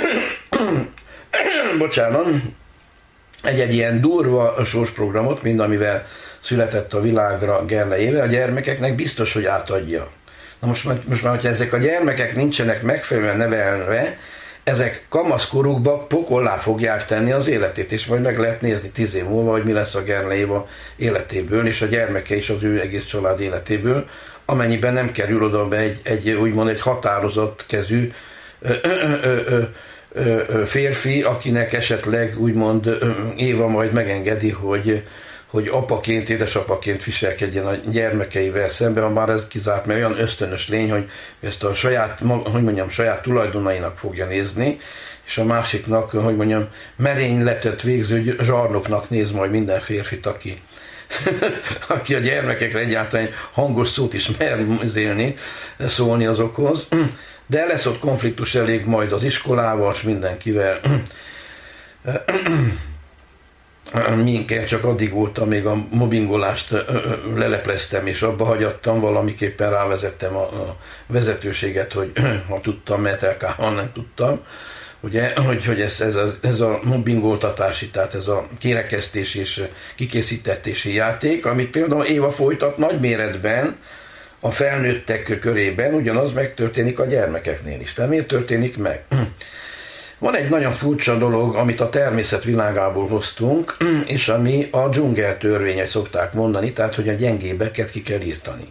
bocsánat, egy-egy ilyen durva sorsprogramot, mint amivel született a világra Gerle Éva, a gyermekeknek biztos, hogy átadja. Na most, most már, hogyha ezek a gyermekek nincsenek megfelelően nevelve, ezek kamaszkorukba pokollá fogják tenni az életét, és majd meg lehet nézni tíz év múlva, hogy mi lesz a Gerle Éva életéből, és a gyermeke is az ő egész család életéből, amennyiben nem kerül oda be egy, egy úgymond egy határozott kezű ö, ö, ö, ö, férfi, akinek esetleg úgymond Éva majd megengedi, hogy hogy apaként, édesapaként viselkedjen a gyermekeivel szemben, már ez kizárt, mert olyan ösztönös lény, hogy ezt a saját, hogy mondjam, saját tulajdonainak fogja nézni, és a másiknak, hogy mondjam, merényletet végző zsarnoknak néz majd minden férfit, aki, aki a gyermekekre egyáltalán hangos szót is mer élni, szólni azokhoz. De lesz ott konfliktus elég majd az iskolával, és mindenkivel. minket csak addig voltam, még a mobbingolást lelepleztem, és abba hagyattam, valamiképpen rávezettem a, a vezetőséget, hogy ha tudtam, mert el kell, ha nem tudtam. Ugye, hogy, hogy ez, ez, a, ez a mobbingoltatási, tehát ez a kirekesztés és kikészítetési játék, amit például Éva folytat nagy méretben a felnőttek körében, ugyanaz megtörténik a gyermekeknél is. Tehát miért történik meg? Van egy nagyon furcsa dolog, amit a természet világából hoztunk, és ami a dzsungel törvénye, szokták mondani, tehát hogy a gyengébeket ki kell írtani.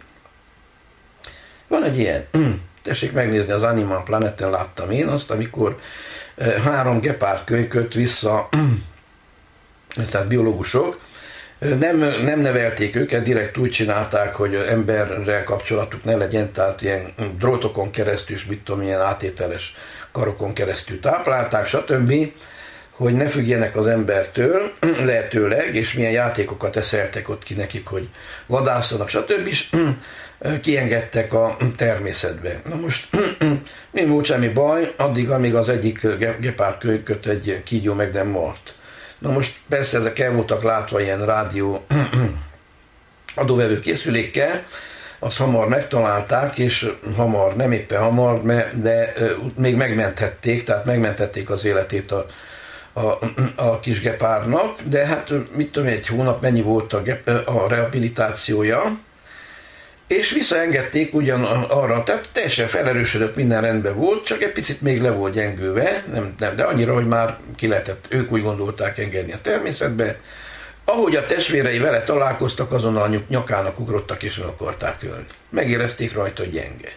Van egy ilyen. Tessék megnézni, az Animal Planeten láttam én azt, amikor három gepárd kölyköt vissza, tehát biológusok, nem, nem nevelték őket, direkt úgy csinálták, hogy emberrel kapcsolatuk ne legyen, tehát ilyen drótokon keresztül, és mit tudom, ilyen átételes karokon keresztül táplálták, stb., hogy ne függjenek az embertől, lehetőleg, és milyen játékokat eszeltek ott ki nekik, hogy vadászanak, stb., és kiengedtek a természetbe. Na most nem volt semmi baj, addig, amíg az egyik gepárd kölyköt egy kígyó meg nem mart. Na most persze ezek el voltak látva ilyen rádió adóvevő készülékkel, azt hamar megtalálták, és hamar, nem éppen hamar, de még megmenthették, tehát megmentették az életét a, a, a kis gepárdnak, de hát mit tudom, egy hónap mennyi volt a, gep, a rehabilitációja, és visszaengedték ugyan arra, tehát teljesen felerősödött, minden rendben volt, csak egy picit még le volt gyengülve, nem, nem, de annyira, hogy már ki lehetett, ők úgy gondolták engedni a természetbe. Ahogy a testvérei vele találkoztak, azon a nyakának ugrottak és meg akarták ölni. Megérezték rajta, hogy gyenge.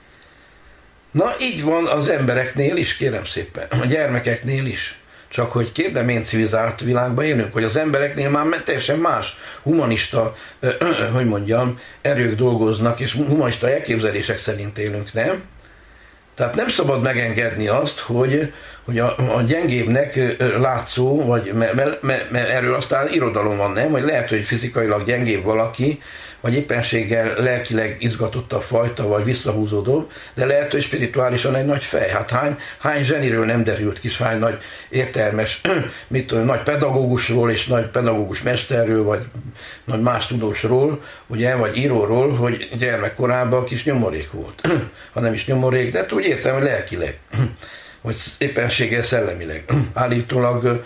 Na így van az embereknél is, kérem szépen, a gyermekeknél is. Csak hogy kérdem, én civilizált világban élünk, hogy az embereknél már teljesen más humanista, hogy mondjam, erők dolgoznak, és humanista elképzelések szerint élünk, nem? Tehát nem szabad megengedni azt, hogy, hogy a, a gyengébbnek látszó, vagy mert me, me, erről aztán irodalom van, nem? Hogy lehet, hogy fizikailag gyengébb valaki, vagy éppenséggel lelkileg izgatottabb fajta, vagy visszahúzódóbb, de lehet, hogy spirituálisan egy nagy fej. Hát hány, hány zseniről nem derült ki, hány nagy értelmes, mit tudom, nagy pedagógusról, és nagy pedagógus mesterről, vagy nagy más tudósról, ugye, vagy íróról, hogy gyermekkorában kis nyomorék volt. Ha nem is nyomorék, de úgy értem, hogy lelkileg, vagy éppenséggel szellemileg. Állítólag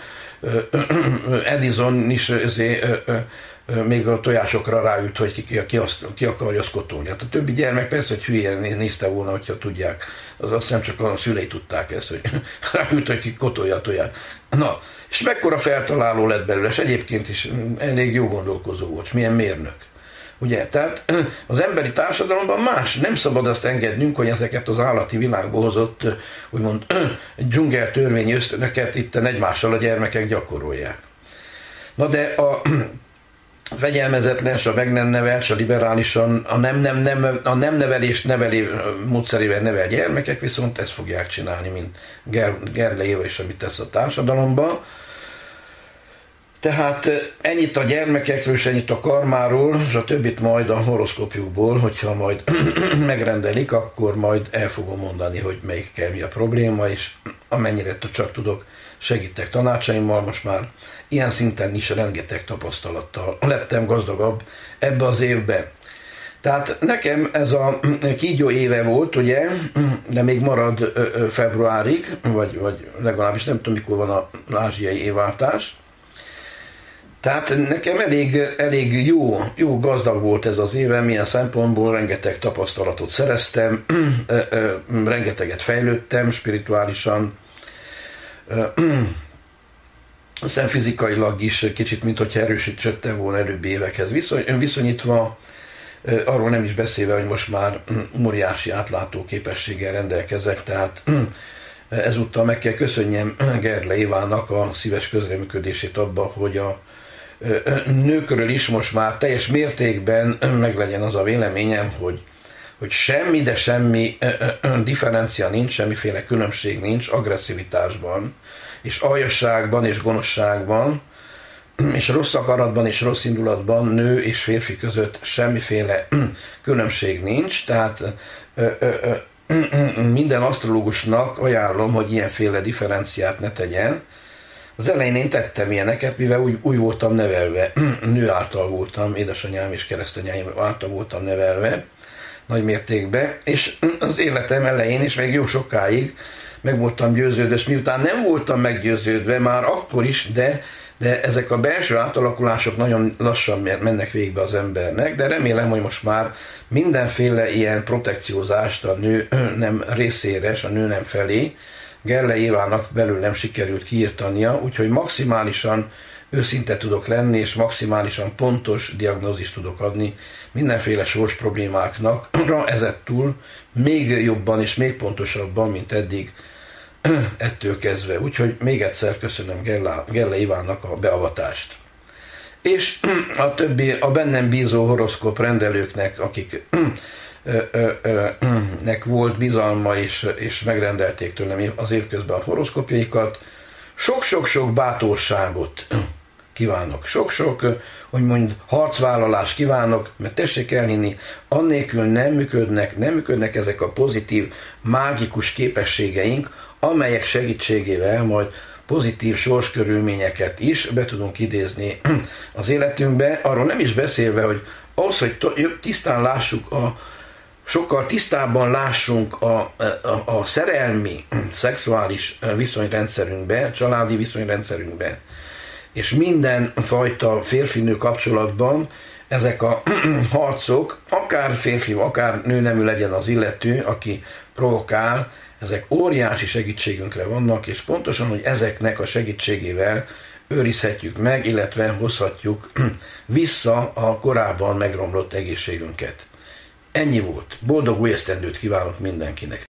Edison is azért, még a tojásokra ráült, hogy ki, ki, ki, azt, ki akarja azt kotolni. Hát a többi gyermek persze, hogy hülyén nézte volna, hogyha tudják. Az azt hiszem csak a szülei tudták ezt, hogy ráült, hogy ki kotolja a tojást. Na, és mekkora feltaláló lett belőle, és egyébként is elég jó gondolkozó volt, és milyen mérnök. Ugye, tehát az emberi társadalomban más, nem szabad azt engednünk, hogy ezeket az állati világból hozott, úgymond dzsungel törvényi ösztönöket itten egymással a gyermekek gyakorolják. Na de a fegyelmezetlen, a meg nem nevelt, a liberálisan, a nem, nem, nem, a nem nevelést nevelő módszerével nevel gyermekek viszont ezt fogják csinálni, mint Gerle Éva is, amit tesz a társadalomban. Tehát ennyit a gyermekekről, és ennyit a karmáról, és a többit majd a horoszkópjukból, hogyha majd megrendelik, akkor majd el fogom mondani, hogy melyikkel mi a probléma, és amennyire csak tudok, segítek tanácsaimmal, most már ilyen szinten is rengeteg tapasztalattal lettem gazdagabb ebbe az évbe. Tehát nekem ez a kígyó éve volt, ugye, de még marad februárig, vagy, vagy legalábbis nem tudom, mikor van az ázsiai évváltás. Tehát nekem elég, elég jó, jó gazdag volt ez az éve, milyen szempontból rengeteg tapasztalatot szereztem, rengeteget fejlődtem spirituálisan, aztán fizikailag is kicsit, mint hogyha erősítettem volna előbbi évekhez viszonyítva, arról nem is beszélve, hogy most már óriási átlátó képességgel rendelkezek, tehát ezúttal meg kell köszönjem Gerle Évának a szíves közreműködését abba, hogy a nőkről is most már teljes mértékben meglegyen az a véleményem, hogy, hogy semmi, de semmi differencia nincs, semmiféle különbség nincs agresszivitásban, és aljasságban és gonoszságban, és rossz akaratban és rossz indulatban nő és férfi között semmiféle különbség nincs, tehát minden asztrológusnak ajánlom, hogy ilyenféle differenciát ne tegyen. Az elején én tettem ilyeneket, mivel úgy, úgy voltam nevelve, nő által voltam, édesanyám és keresztanyáim által voltam nevelve, nagy mértékben, és az életem elején is még jó sokáig meg voltam győződve, és miután nem voltam meggyőződve már akkor is, de, de ezek a belső átalakulások nagyon lassan mennek végbe az embernek, de remélem, hogy most már mindenféle ilyen protekciózást a nő nem részére, és a nő nem felé Gellei Évának belőlem sikerült kiírtania, úgyhogy maximálisan őszinte tudok lenni, és maximálisan pontos diagnózist tudok adni mindenféle sors problémáknak, ezettúl még jobban és még pontosabban, mint eddig ettől kezdve. Úgyhogy még egyszer köszönöm Gellei Évának a beavatást. És a többi, a bennem bízó horoszkóp rendelőknek, akik nek volt bizalma, és, és megrendelték tőlem az évközben a horoszkópjaikat, sok-sok-sok bátorságot kívánok. Sok-sok, hogy mondj, harcvállalást kívánok, mert tessék elhinni, annélkül nem működnek, nem működnek ezek a pozitív, mágikus képességeink, amelyek segítségével majd pozitív sorskörülményeket is be tudunk idézni az életünkbe. Arról nem is beszélve, hogy ahhoz, hogy tisztán lássuk, a, sokkal tisztábban lássunk a, a, a szerelmi, szexuális viszonyrendszerünkbe, családi viszonyrendszerünkbe, és minden fajta férfi-nő kapcsolatban ezek a harcok, akár férfi, akár nőnemű legyen az illető, aki provokál, ezek óriási segítségünkre vannak, és pontosan, hogy ezeknek a segítségével őrizhetjük meg, illetve hozhatjuk vissza a korábban megromlott egészségünket. Ennyi volt. Boldog új esztendőt kívánok mindenkinek!